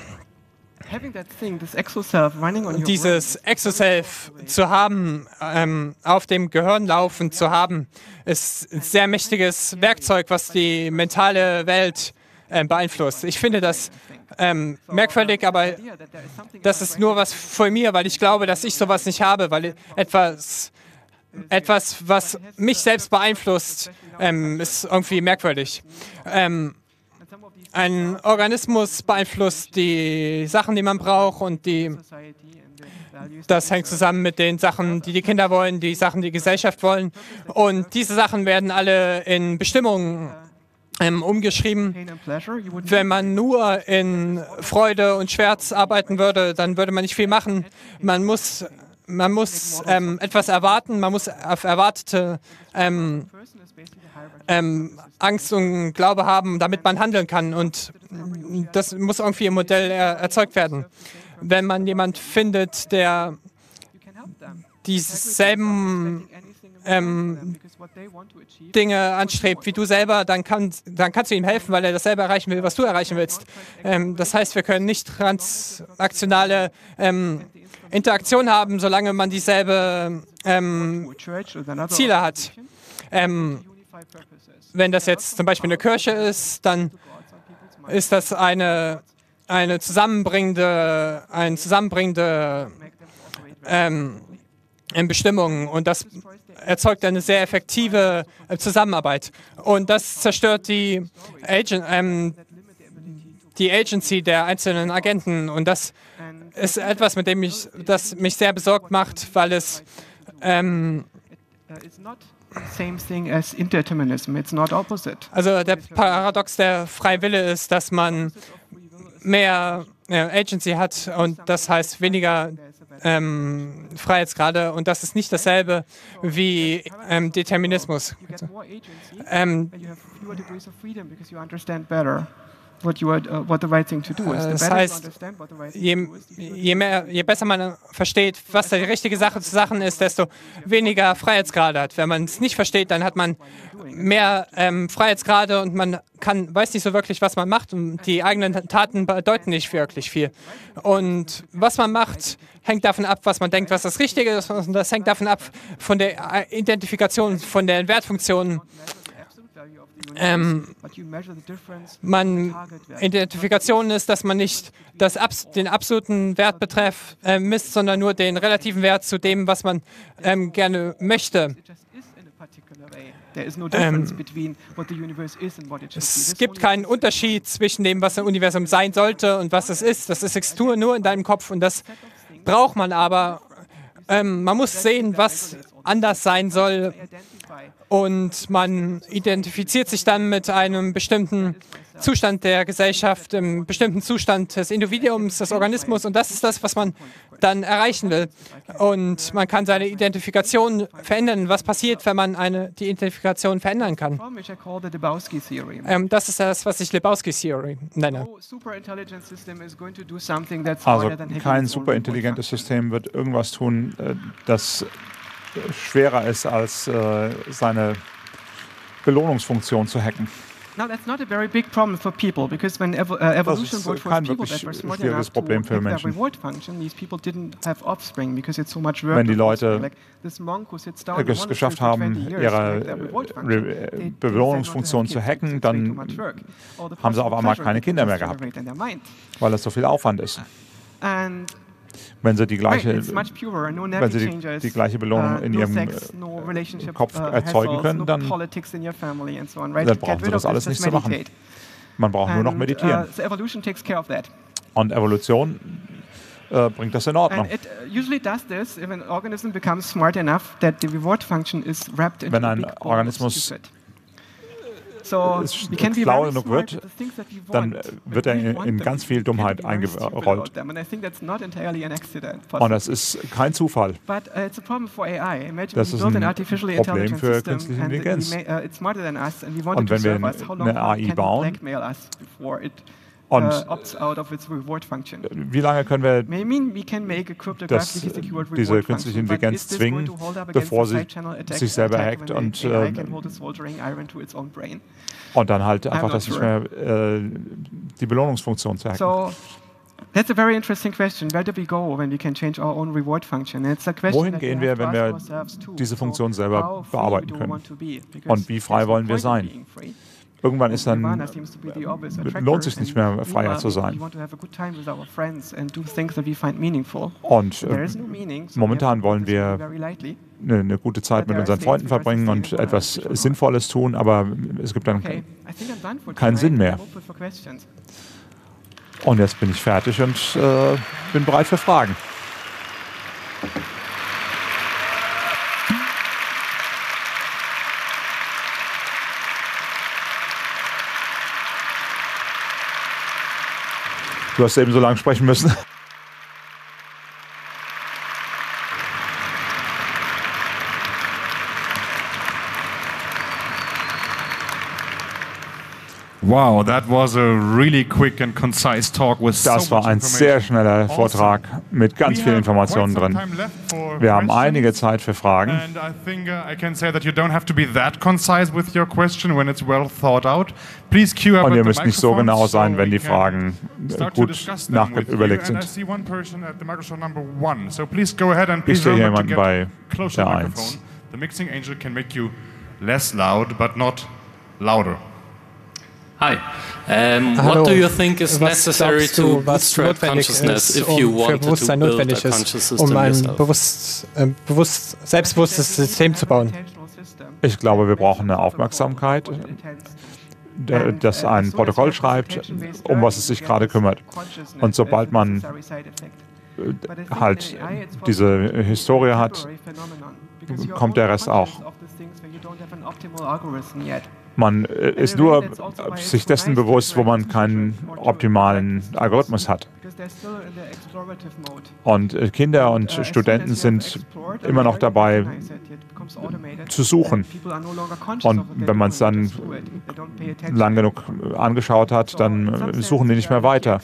dieses Exoself zu haben, ähm, auf dem Gehirn laufen zu haben, ist ein sehr mächtiges Werkzeug, was die mentale Welt äh, beeinflusst. Ich finde das ähm, merkwürdig, aber das ist nur was von mir, weil ich glaube, dass ich sowas nicht habe, weil etwas, etwas was mich selbst beeinflusst, ähm, ist irgendwie merkwürdig. Ähm, Ein Organismus beeinflusst die Sachen, die man braucht, und die, das hängt zusammen mit den Sachen, die die Kinder wollen, die Sachen, die die Gesellschaft wollen. Und diese Sachen werden alle in Bestimmungen ähm, umgeschrieben. Wenn man nur in Freude und Schmerz arbeiten würde, dann würde man nicht viel machen. Man muss, man muss ähm, etwas erwarten, man muss auf erwartete ähm, Ähm, Angst und Glaube haben, damit man handeln kann. Und das muss irgendwie im Modell er erzeugt werden. Wenn man jemanden findet, der dieselben ähm, Dinge anstrebt wie du selber, dann, kann, dann kannst du ihm helfen, weil er dasselbe erreichen will, was du erreichen willst. Ähm, das heißt, wir können nicht transaktionale ähm, Interaktion haben, solange man dieselbe ähm, Ziele hat. Ähm, Wenn das jetzt zum Beispiel eine Kirche ist, dann ist das eine, eine zusammenbringende, eine zusammenbringende ähm, Bestimmung, und das erzeugt eine sehr effektive äh, Zusammenarbeit. Und das zerstört die, Agent, ähm, die Agency der einzelnen Agenten, und das ist etwas, mit dem ich, das mich sehr besorgt macht, weil es ähm, Same thing as indeterminism. It's not opposite. Also der Paradox der freien Wille ist, dass man mehr äh, Agency hat, und das heißt weniger ähm, Freiheitsgrade, und das ist nicht dasselbe wie ähm, Determinismus. Ähm, Das heißt, je, je, mehr, je besser man versteht, was die richtige Sache zu Sachen ist, desto weniger Freiheitsgrade hat. Wenn man es nicht versteht, dann hat man mehr ähm, Freiheitsgrade, und man kann, weiß nicht so wirklich, was man macht, und die eigenen Taten bedeuten nicht wirklich viel. Und was man macht, hängt davon ab, was man denkt, was das Richtige ist, und das hängt davon ab von der Identifikation, von der Wertfunktion. Ähm, man, Identifikation ist, dass man nicht das, den absoluten Wertbetreff äh, misst, sondern nur den relativen Wert zu dem, was man ähm, gerne möchte. Ähm, es gibt keinen Unterschied zwischen dem, was ein Universum sein sollte und was es ist. Das ist nur, nur in deinem Kopf, und das braucht man aber. Ähm, man muss sehen, was anders sein soll. Und man identifiziert sich dann mit einem bestimmten Zustand der Gesellschaft, einem bestimmten Zustand des Individuums, des Organismus. Und das ist das, was man dann erreichen will. Und man kann seine Identifikation verändern. Was passiert, wenn man eine, die Identifikation verändern kann? Ähm, das ist das, was ich Lebowski-Theory nenne. Also kein superintelligentes System wird irgendwas tun, das schwerer ist, als äh, seine Belohnungsfunktion zu hacken. Now, that's not a very big problem for people, because when evo uh, evolution brought forth people that were smart enough to have their reward function, these people didn't have offspring because it's so much work. Wenn die Leute es geschafft haben, ihre Belohnungsfunktion zu hacken, dann haben sie auf einmal keine Kinder mehr gehabt, weil das so viel Aufwand ist. Wenn sie die gleiche, wenn sie die, die gleiche Belohnung in ihrem Kopf erzeugen können, dann, dann brauchen sie das alles nicht zu machen. Man braucht nur noch meditieren. Und Evolution äh, bringt das in Ordnung. Wenn ein Organismus schlau genug wird, dann wird er in, in ganz viel Dummheit eingerollt. Und das ist kein Zufall. Das ist ein Problem für künstliche Intelligenz. Und wenn wir eine A I bauen, Und wie lange können wir das, diese künstliche Intelligenz zwingen, bevor sie sich selber hackt und, äh, und dann halt einfach das nicht mehr äh, die Belohnungsfunktion zu hacken? That's a very interesting question. Where do we go when we can change our own reward function? It's a question. Wohin gehen wir, wenn wir diese Funktion selber bearbeiten können? Und wie frei wollen wir sein? Irgendwann ist dann, lohnt es sich nicht mehr, freier zu sein. Und äh, momentan wollen wir eine, eine gute Zeit mit unseren Freunden verbringen und etwas Sinnvolles tun, aber es gibt dann keinen Sinn mehr. Und jetzt bin ich fertig und äh, bin bereit für Fragen. Du hast eben so lange sprechen müssen. Wow, that was a really quick and concise talk with so much Das war ein sehr schneller Vortrag mit ganz vielen Informationen drin. Wir haben einige Zeit für Fragen. And I think uh, I can say that you don't have to be that concise with your question when it's well thought out. Please queue up. Und ihr müsst nicht so genau sein, wenn die Fragen gut nachüberlegt sind. Ich sehe jemanden bei der eins. The mixing angel can make you less loud, but not louder. Hi. Um, what do you think is necessary to bootstrap consciousness if you wanted to build a conscious system um ein yourself? bewusst, äh, bewusst, selbstbewusstes System zu bauen? Ich glaube, wir brauchen eine Aufmerksamkeit, das ein Protokoll schreibt, um was es sich gerade kümmert. Und sobald man halt diese Historie hat, kommt der Rest auch. Man ist nur sich dessen bewusst, wo man keinen optimalen Algorithmus hat. Und Kinder und Studenten sind immer noch dabei, zu suchen. Und wenn man es dann lang genug angeschaut hat, dann suchen die nicht mehr weiter.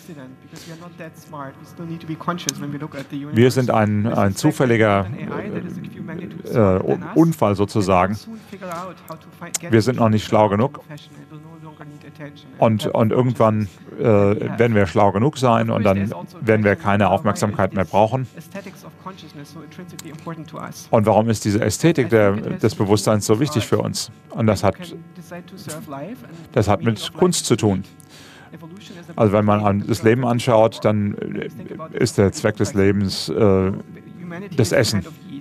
Wir sind ein, ein zufälliger äh, Unfall sozusagen. Wir sind noch nicht schlau genug. Und, und irgendwann äh, werden wir schlau genug sein und dann werden wir keine Aufmerksamkeit mehr brauchen. Und warum ist diese Ästhetik der, des Bewusstseins so wichtig für uns? Und das hat, das hat mit Kunst zu tun. Also wenn man das Leben anschaut, dann ist der Zweck des Lebens äh, das Essen.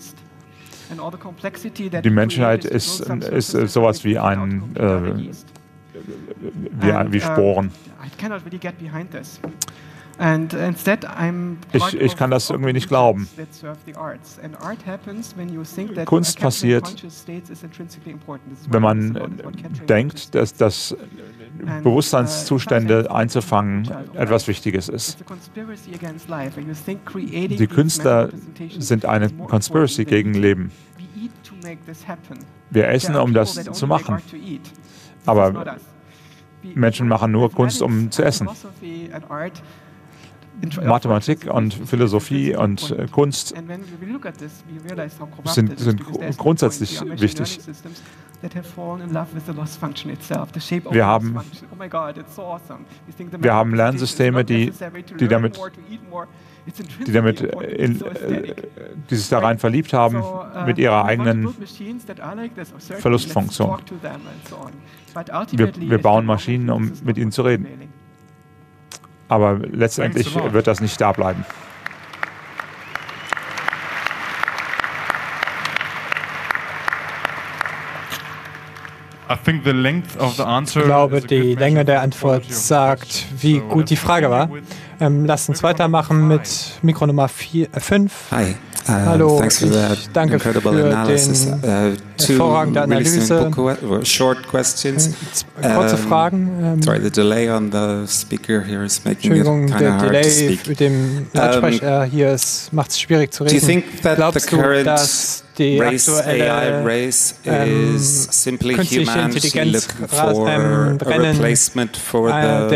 Die Menschheit ist, ist sowas wie ein äh, wie, wie Sporen. Ich, ich kann das irgendwie nicht glauben. Kunst passiert, wenn man denkt, dass das Bewusstseinszustände einzufangen etwas Wichtiges ist. Die Künstler sind eine Conspiracy gegen Leben. Wir essen, um das zu machen. Aber Menschen machen nur Kunst, um zu essen. Mathematik und Philosophie und äh, Kunst sind, sind grundsätzlich wichtig. Wir haben, wir haben Lernsysteme, die, die damit, die, damit in, äh, die sich da rein verliebt haben mit ihrer eigenen Verlustfunktion. Wir, wir bauen Maschinen, um mit ihnen zu reden. Aber letztendlich wird das nicht da bleiben. Ich glaube, die Länge der Antwort sagt, wie gut die Frage war. Ähm, lass uns weitermachen mit Mikro Nummer fünf. Hi. Uh, Hallo, thanks for that ich danke für analysis. den uh, hervorragende Analyse. Really short questions. Kurze Fragen. Um, sorry, the delay on the speaker here is making it Entschuldigung, kind der of hard to Delay speak. mit dem Lautsprecher um, hier macht es schwierig zu reden. Do you think that Glaubst the current du, dass die aktuelle ähm, künstliche Intelligenz ähm, Rennen äh,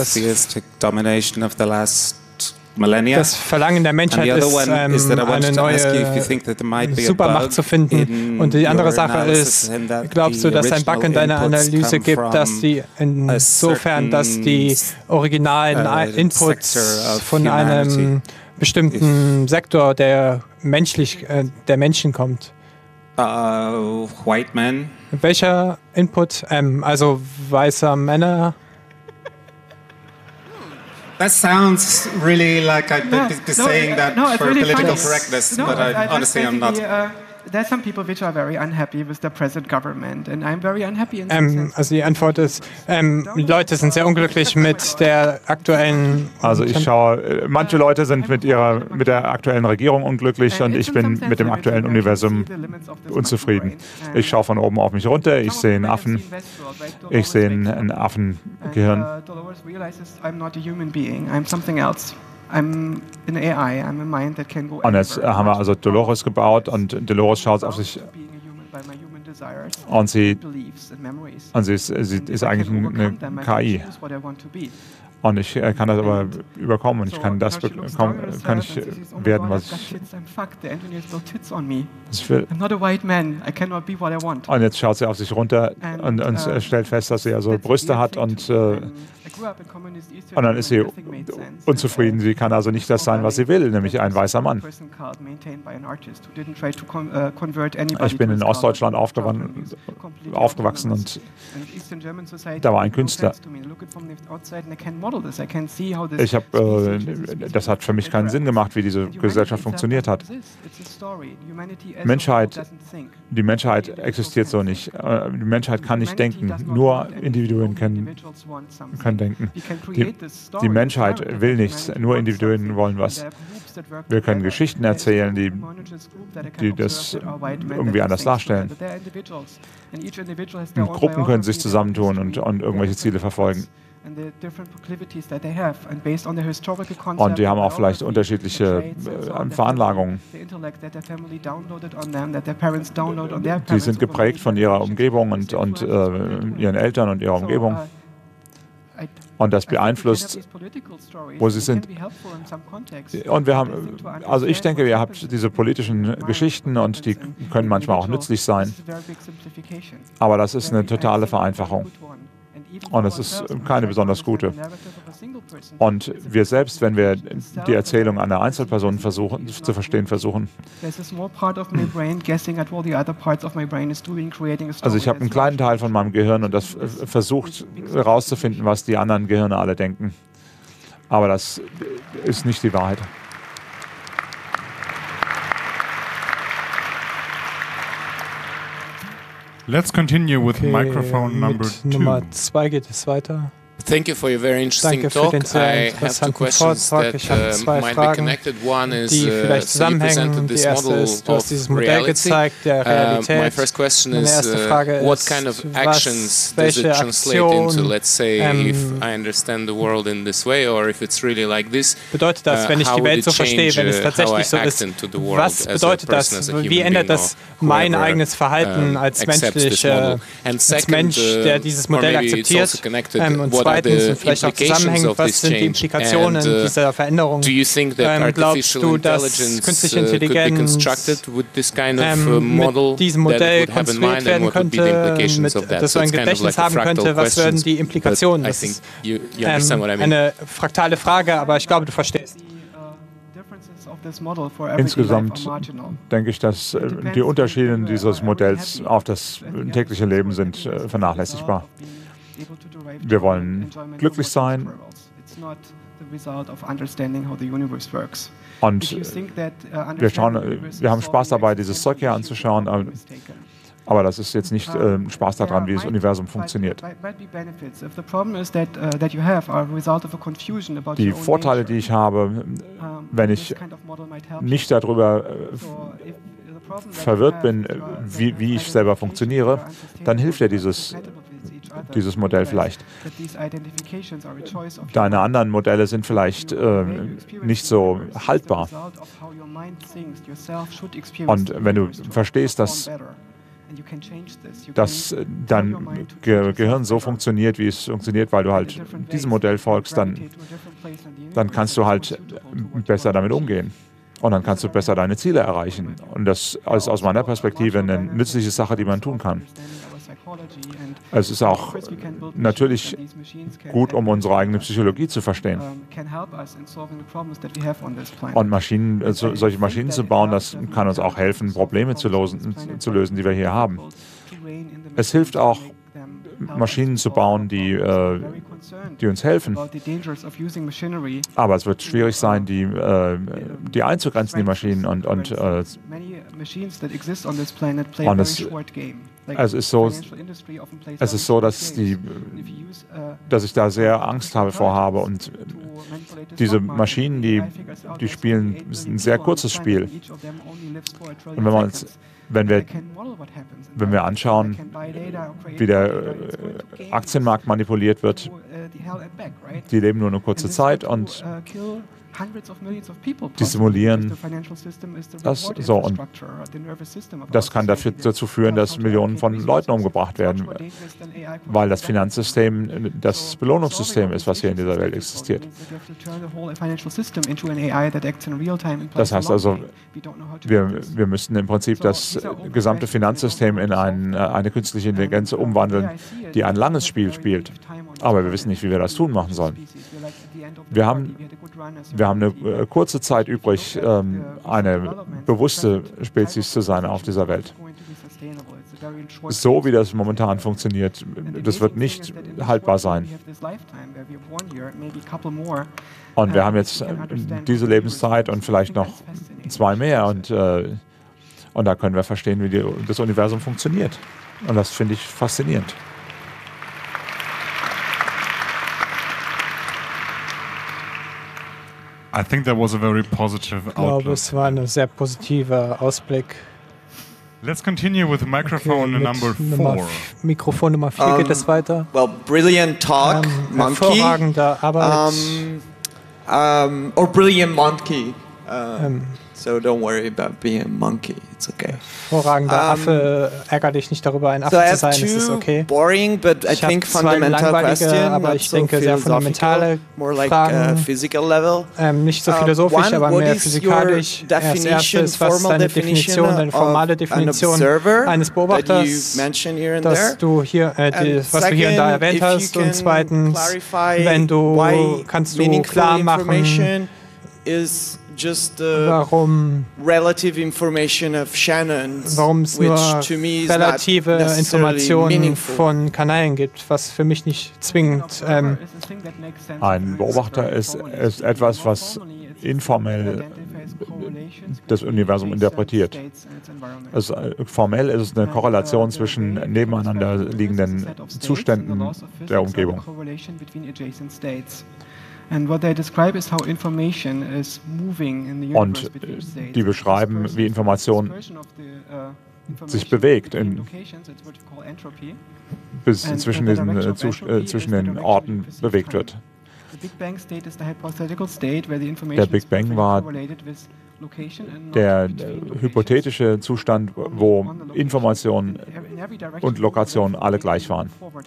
das Verlangen der Menschheit ist, ähm, eine neue Supermacht zu finden. Und die andere Sache ist, glaubst du, dass es einen Bug in deiner Analyse gibt, dass die insofern, dass die originalen Inputs von einem bestimmten Sektor der, menschlich, äh, der Menschen kommt? Uh, white men. Welcher Input? Ähm, also weißer Männer? That sounds really like I'd no, be, be no, saying that no, for really political funny. correctness, no, but I, honestly I'm not. Uh, There's some people which are very unhappy with the present government, and I'm very unhappy in ähm, Also die Antwort ist, ähm, Leute sind sehr unglücklich mit der aktuellen... Also ich schaue, manche Leute sind mit ihrer, mit der aktuellen Regierung unglücklich und ich bin mit dem aktuellen Universum unzufrieden. Ich schaue von oben auf mich runter, ich sehe einen Affen, ich sehe ein Affengehirn. I'm an A I, I'm a mind that can go und jetzt haben wir also Dolores gebaut und Dolores schaut auf sich und sie, und sie, ist, sie ist eigentlich eine K I. Und ich kann das aber überkommen und ich kann das bekommen, kann ich werden, was ich, was ich will. Und jetzt schaut sie auf sich runter und, und stellt fest, dass sie also Brüste hat und, äh, und dann ist sie unzufrieden. Sie kann also nicht das sein, was sie will, nämlich ein weißer Mann. Ich bin in Ostdeutschland aufgewachsen und da war ein Künstler. Ich habe, äh, das hat für mich keinen Sinn gemacht, wie diese Gesellschaft funktioniert hat. Menschheit, die Menschheit existiert so nicht. Die Menschheit kann nicht denken. Nur Individuen können, können denken. Die, die Menschheit will nichts. Nur Individuen wollen was. Wir können Geschichten erzählen, die, die das irgendwie anders darstellen. Und Gruppen können sich zusammentun und, und irgendwelche Ziele verfolgen. Und die haben auch vielleicht unterschiedliche äh, Veranlagungen. Die sind geprägt von ihrer Umgebung und, und äh, ihren Eltern und ihrer Umgebung. Und das beeinflusst, wo sie sind. Und wir haben, also ich denke, ihr habt diese politischen Geschichten und die können manchmal auch nützlich sein. Aber das ist eine totale Vereinfachung. Und es ist keine besonders gute. Und wir selbst, wenn wir die Erzählung einer Einzelperson versuchen, zu verstehen versuchen, also ich habe einen kleinen Teil von meinem Gehirn und das versucht herauszufinden, was die anderen Gehirne alle denken. Aber das ist nicht die Wahrheit. Let's continue with okay, microphone number two. Nummer zwei geht es weiter. Thank you for your very interesting Danke talk. Für den sehr interessanten Vortrag. Ich habe zwei Fragen, die vielleicht zusammenhängen. Die erste ist, du hast dieses Modell gezeigt, der Realität. Meine erste Frage ist, was, welche Aktion bedeutet das, wenn ich die Welt so verstehe, wenn es tatsächlich so ist? Was bedeutet das? Wie ändert das mein eigenes Verhalten als, menschliche, als Mensch, der dieses Modell akzeptiert? Und zweitens, und vielleicht auch zusammenhängend, was sind die Implikationen and, uh, dieser Veränderung? Ähm, glaubst du, dass künstliche Intelligenz ähm, mit diesem Modell konstruiert werden könnte, mit, dass so ein Gedächtnis haben könnte? Was würden die Implikationen? Das ist ähm, eine fraktale Frage, aber ich glaube, du verstehst. Insgesamt denke ich, dass die Unterschiede dieses Modells auf das tägliche Leben sind äh, vernachlässigbar. Wir wollen glücklich sein und wir, schauen, wir haben Spaß dabei, dieses Zeug hier anzuschauen, aber das ist jetzt nicht äh, Spaß daran, wie das Universum funktioniert. Die Vorteile, die ich habe, wenn ich nicht darüber verwirrt bin, wie, wie ich selber funktioniere, dann hilft ja dieses dieses Modell vielleicht. Deine anderen Modelle sind vielleicht äh, nicht so haltbar. Und wenn du verstehst, dass dass dein Ge Gehirn so funktioniert, wie es funktioniert, weil du halt diesem Modell folgst, dann, dann kannst du halt besser damit umgehen. Und dann kannst du besser deine Ziele erreichen. Und das ist aus meiner Perspektive eine nützliche Sache, die man tun kann. Es ist auch natürlich gut, um unsere eigene Psychologie zu verstehen. Und Maschinen, so, solche Maschinen zu bauen, das kann uns auch helfen, Probleme zu lösen, zu lösen, die wir hier haben. Es hilft auch, Maschinen zu bauen, die, äh, die uns helfen. Aber es wird schwierig sein, die, äh, die einzugrenzen, die Maschinen. Und, und, äh, und es, es, ist so, es ist so, dass, die, dass ich da sehr Angst habe vorhabe. Und diese Maschinen, die, die spielen ein sehr kurzes Spiel. Und wenn man uns Wenn wir, wenn wir anschauen, wie der Aktienmarkt manipuliert wird, die leben nur eine kurze Zeit und die simulieren das so. Und das kann dafür, dazu führen, dass Millionen von Leuten umgebracht werden, weil das Finanzsystem das Belohnungssystem ist, was hier in dieser Welt existiert. Das heißt also, wir, wir müssten im Prinzip das gesamte Finanzsystem in ein, eine künstliche Intelligenz umwandeln, die ein langes Spiel spielt. Aber wir wissen nicht, wie wir das tun machen sollen. Wir haben, wir haben eine äh, kurze Zeit übrig, ähm, eine bewusste Spezies zu sein auf dieser Welt. So wie das momentan funktioniert, das wird nicht haltbar sein. Und wir haben jetzt diese Lebenszeit und vielleicht noch zwei mehr. Und, äh, und da können wir verstehen, wie die, das Universum funktioniert. Und das finde ich faszinierend. I think that was a very positive outlook. Ich glaube, es war ein sehr positiver Ausblick. Let's continue with microphone okay, number Nummer four. Mikrofon Nummer vier um, geht es weiter. Well, brilliant talk, um, monkey. Hervorragende Arbeit. Um, um, or brilliant monkey. Uh, um, so don't worry about being a monkey. It's okay. Hervorragender um, Affe. Ärger dich nicht darüber, ein Affe so zu sein. Es ist okay. Boring, but I ich think zwei fundamental langweilige, question, aber ich so denke sehr fundamentale more like Fragen. Uh, physical level. Ähm, nicht so philosophisch, uh, one, aber mehr physikalisch. Als erstes, was ist deine Definition, deine formale Definition eines Beobachters, dass du hier, äh, die, was second, du hier und da erwähnt hast. Und zweitens, wenn du, kannst du klar machen, is just the warum, relative information of Shannon's, warum es nur relative Informationen von Kanälen gibt, was für mich nicht zwingend. Ähm, Ein Beobachter ist, ist etwas, was informell das Universum interpretiert. Also, formell ist es eine Korrelation zwischen nebeneinander liegenden Zuständen der Umgebung. Und die beschreiben, wie Information sich bewegt, in, bis zwischen, diesen, äh, zu, äh, zwischen den Orten bewegt wird. Der Big Bang war der hypothetische Zustand, wo Information und Lokation alle gleich waren.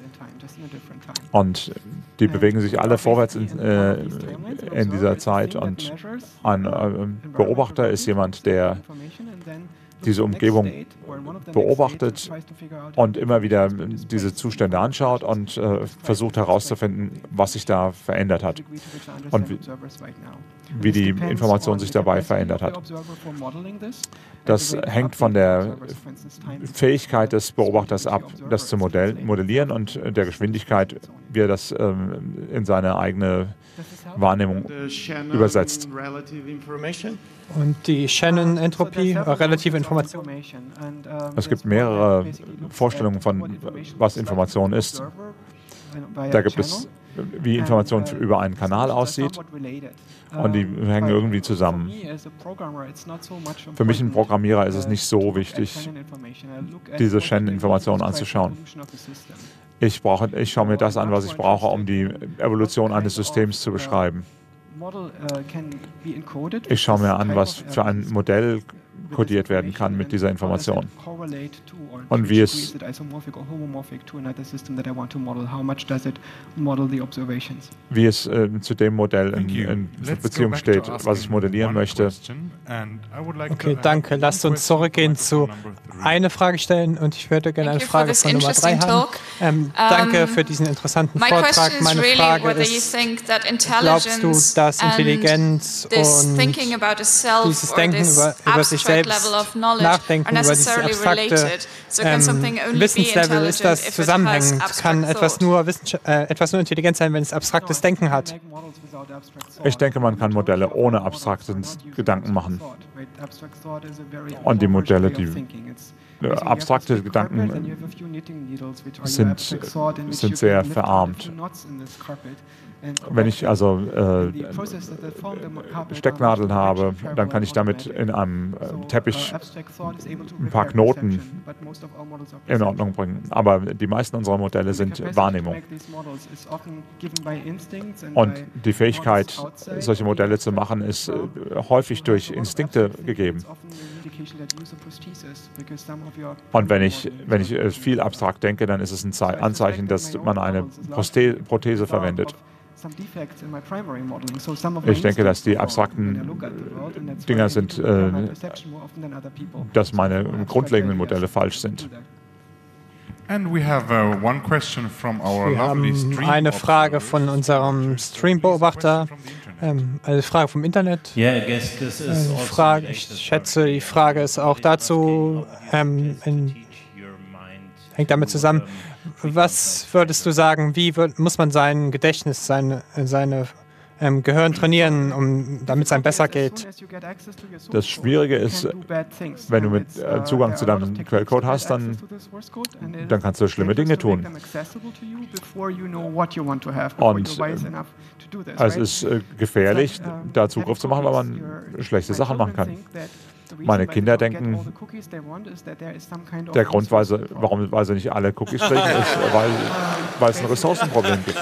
Und die bewegen sich alle vorwärts in, äh, in dieser Zeit. Und ein äh, Beobachter ist jemand, der diese Umgebung beobachtet und immer wieder diese Zustände anschaut und äh, versucht herauszufinden, was sich da verändert hat und wie, wie die Information sich dabei verändert hat. Das hängt von der Fähigkeit des Beobachters ab, das zu modellieren und der Geschwindigkeit, wie er das ähm, in seine eigene Wahrnehmung übersetzt. Und die Shannon-Entropie, äh, relative Information. Es gibt mehrere Vorstellungen von, was Information ist. Da gibt es, wie Information über einen Kanal aussieht, und die hängen irgendwie zusammen. Für mich, ein Programmierer, ist es nicht so wichtig, diese Shannon-Information anzuschauen. Ich, brauche, ich schaue mir das an, was ich brauche, um die Evolution eines Systems zu beschreiben. Ich schaue mir an, was für ein Modell kodiert werden kann mit dieser Information. Und wie es, wie es äh, zu dem Modell in, in Beziehung steht, was ich modellieren möchte. Okay, danke. Lasst uns zurückgehen zu eine Frage stellen und ich würde gerne eine Frage von Nummer drei haben. Ähm, danke für diesen interessanten Vortrag. Meine Frage ist, glaubst du, dass Intelligenz und dieses Denken über, über sich selbst, Nachdenken über dieses abstrakte ähm, Wissenslevel, ist das zusammenhängend? Kann etwas nur, äh, etwas nur intelligent sein, wenn es abstraktes Denken hat? Ich denke, man kann Modelle ohne abstraktes Gedanken machen. Und die Modelle, die äh, abstrakte Gedanken sind, sind sehr verarmt. Wenn ich also äh, Stecknadeln habe, dann kann ich damit in einem äh, Teppich ein paar Knoten in Ordnung bringen. Aber die meisten unserer Modelle sind Wahrnehmung. Und die Fähigkeit, solche Modelle zu machen, ist äh, häufig durch Instinkte gegeben. Und wenn ich, wenn ich äh, viel abstrakt denke, dann ist es ein Ze- Anzeichen, dass man eine Proste- Prothese verwendet. Ich denke, dass die abstrakten Dinger sind, äh, dass meine grundlegenden Modelle falsch sind. Wir haben eine Frage von unserem Stream-Beobachter, ähm, eine Frage vom Internet. Eine Frage, ich schätze, die Frage ist auch dazu, ähm, in, hängt damit zusammen. Was würdest du sagen, wie wird, muss man sein Gedächtnis, seine, seine ähm, Gehirn trainieren, um, damit es einem besser geht? Das Schwierige ist, wenn du mit äh, Zugang zu deinem Quellcode hast, dann, dann kannst du schlimme Dinge tun. Und äh, es ist äh, gefährlich, da Zugriff zu machen, weil man schlechte Sachen machen kann. Meine Kinder denken, der Grund, weil sie, warum weil sie nicht alle Cookies kriegen, ist, weil, weil es ein Ressourcenproblem gibt.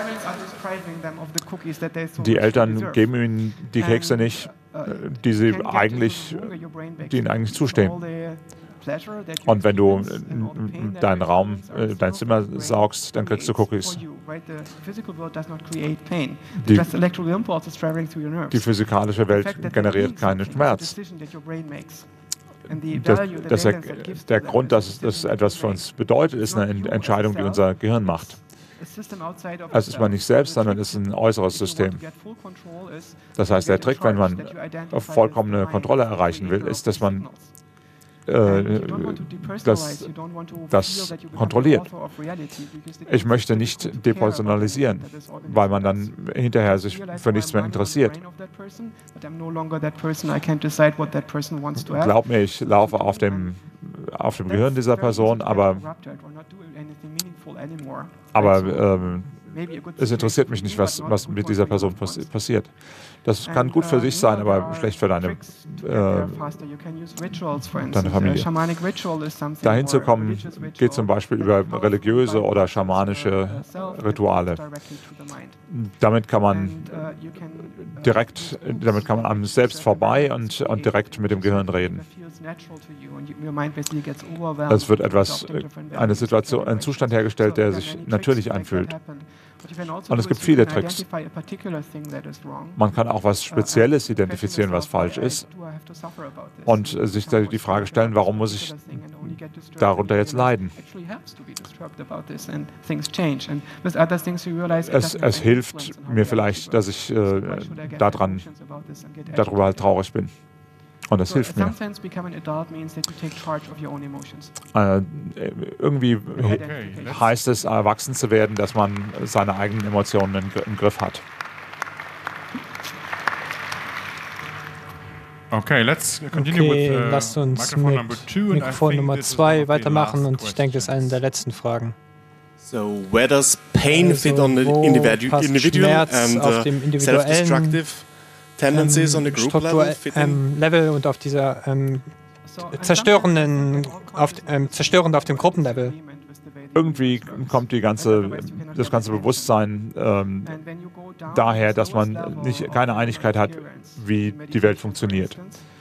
Die Eltern geben ihnen die Kekse nicht, die, sie eigentlich, die ihnen eigentlich zustehen. Und wenn du deinen Raum, dein Zimmer saugst, dann kriegst du Cookies. Die, die physikalische Welt generiert keinen Schmerz. Das, das der, der Grund, dass das etwas für uns bedeutet, ist eine Entscheidung, die unser Gehirn macht. Es ist man nicht selbst, sondern es ist ein äußeres System. Das heißt, der Trick, wenn man vollkommene Kontrolle erreichen will, ist, dass man Das, das kontrolliert. Ich möchte nicht depersonalisieren, weil man dann hinterher sich für nichts mehr interessiert. Glaub mir, ich laufe auf dem, auf dem Gehirn dieser Person, aber, aber ähm, es interessiert mich nicht, was, was mit dieser Person passi passiert. Das kann gut für sich sein, aber schlecht für deine, äh, deine Familie. Dahin zu kommen, geht zum Beispiel über religiöse oder schamanische Rituale. Damit kann man direkt, damit kann man an sich selbst vorbei und, und direkt mit dem Gehirn reden. Es wird etwas, eine Situation, ein Zustand hergestellt, der sich natürlich anfühlt. Und es gibt viele Tricks. Man kann auch was Spezielles identifizieren, was falsch ist, und sich die Frage stellen, warum muss ich darunter jetzt leiden? Es, es hilft mir vielleicht, dass ich äh, daran, darüber halt traurig bin. Und das hilft mir. Äh, irgendwie heißt es, erwachsen zu werden, dass man seine eigenen Emotionen im, im Griff hat. Okay, let's continue okay, with, uh, lasst uns mit Mikrofon Nummer zwei weitermachen und ich denke, das ist eine der letzten Fragen. So, where does pain also, fit on the individual, individual and uh, self-destructive tendencies on the group level? Ähm, Level und auf dieser ähm, zerstörenden, auf, ähm, zerstörend auf dem Gruppenlevel. irgendwie kommt die ganze, das ganze Bewusstsein ähm, daher, dass man nicht, keine Einigkeit hat, wie die Welt funktioniert.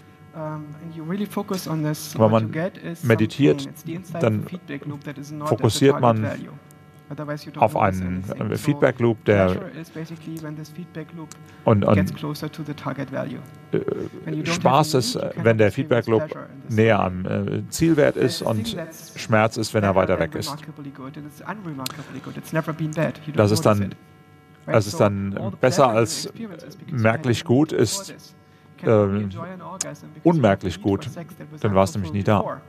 Wenn man meditiert, dann fokussiert man auf einen Feedback Loop, der und, und äh, Spaß ist, wenn der Feedback Loop näher am äh, Zielwert ist, und Schmerz ist, wenn er weiter weg ist. Das ist dann, das ist dann besser als merklich gut ist, äh, unmerklich gut, dann war es nämlich nie da.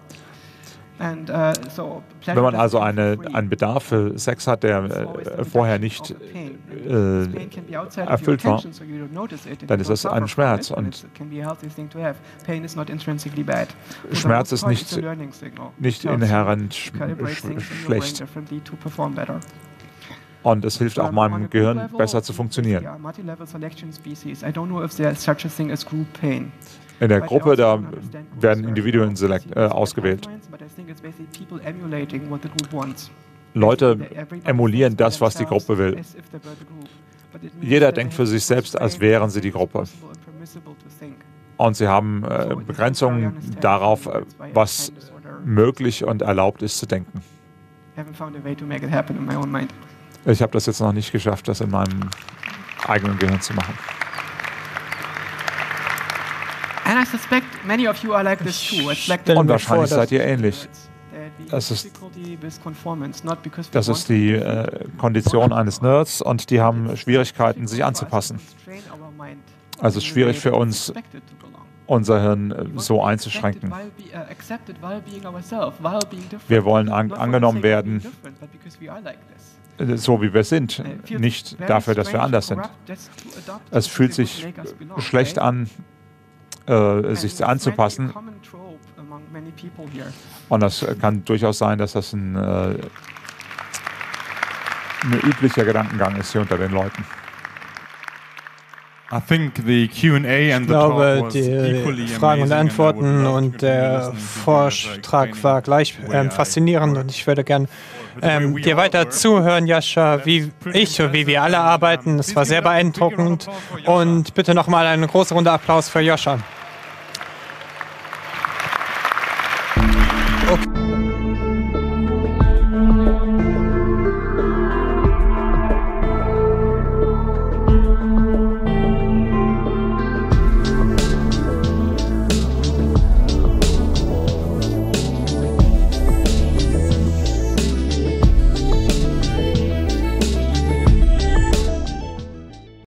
Wenn man also eine, einen Bedarf für Sex hat, der äh, vorher nicht äh, erfüllt war, dann ist das ein Schmerz. Und Schmerz ist nicht, nicht inhärent sch sch schlecht. Und es hilft auch meinem Gehirn, besser zu funktionieren. In der Gruppe, da werden Individuen select, äh, ausgewählt. Leute emulieren das, was die Gruppe will. Jeder denkt für sich selbst, als wären sie die Gruppe. Und sie haben äh, Begrenzungen darauf, äh, was möglich und erlaubt ist zu denken. Ich habe das jetzt noch nicht geschafft, das in meinem eigenen Gehirn zu machen. Und wahrscheinlich seid ihr ähnlich. Das ist, das ist die äh, Kondition eines Nerds, und die haben Schwierigkeiten, sich anzupassen. Also es ist schwierig für uns, unser Hirn so einzuschränken. Wir wollen an, angenommen werden, so wie wir sind, nicht dafür, dass wir anders sind. Es fühlt sich schlecht an, äh, sich anzupassen. Und das kann durchaus sein, dass das ein, äh, ein üblicher Gedankengang ist hier unter den Leuten. I think the Q and A and ich glaube, die Fragen und Antworten und der Vortrag war gleich ähm, faszinierend, und ich würde gern ähm, dir weiter zuhören, Jascha, wie ich und wie wir alle arbeiten. Es war sehr beeindruckend, und bitte nochmal eine große Runde Applaus für Jascha.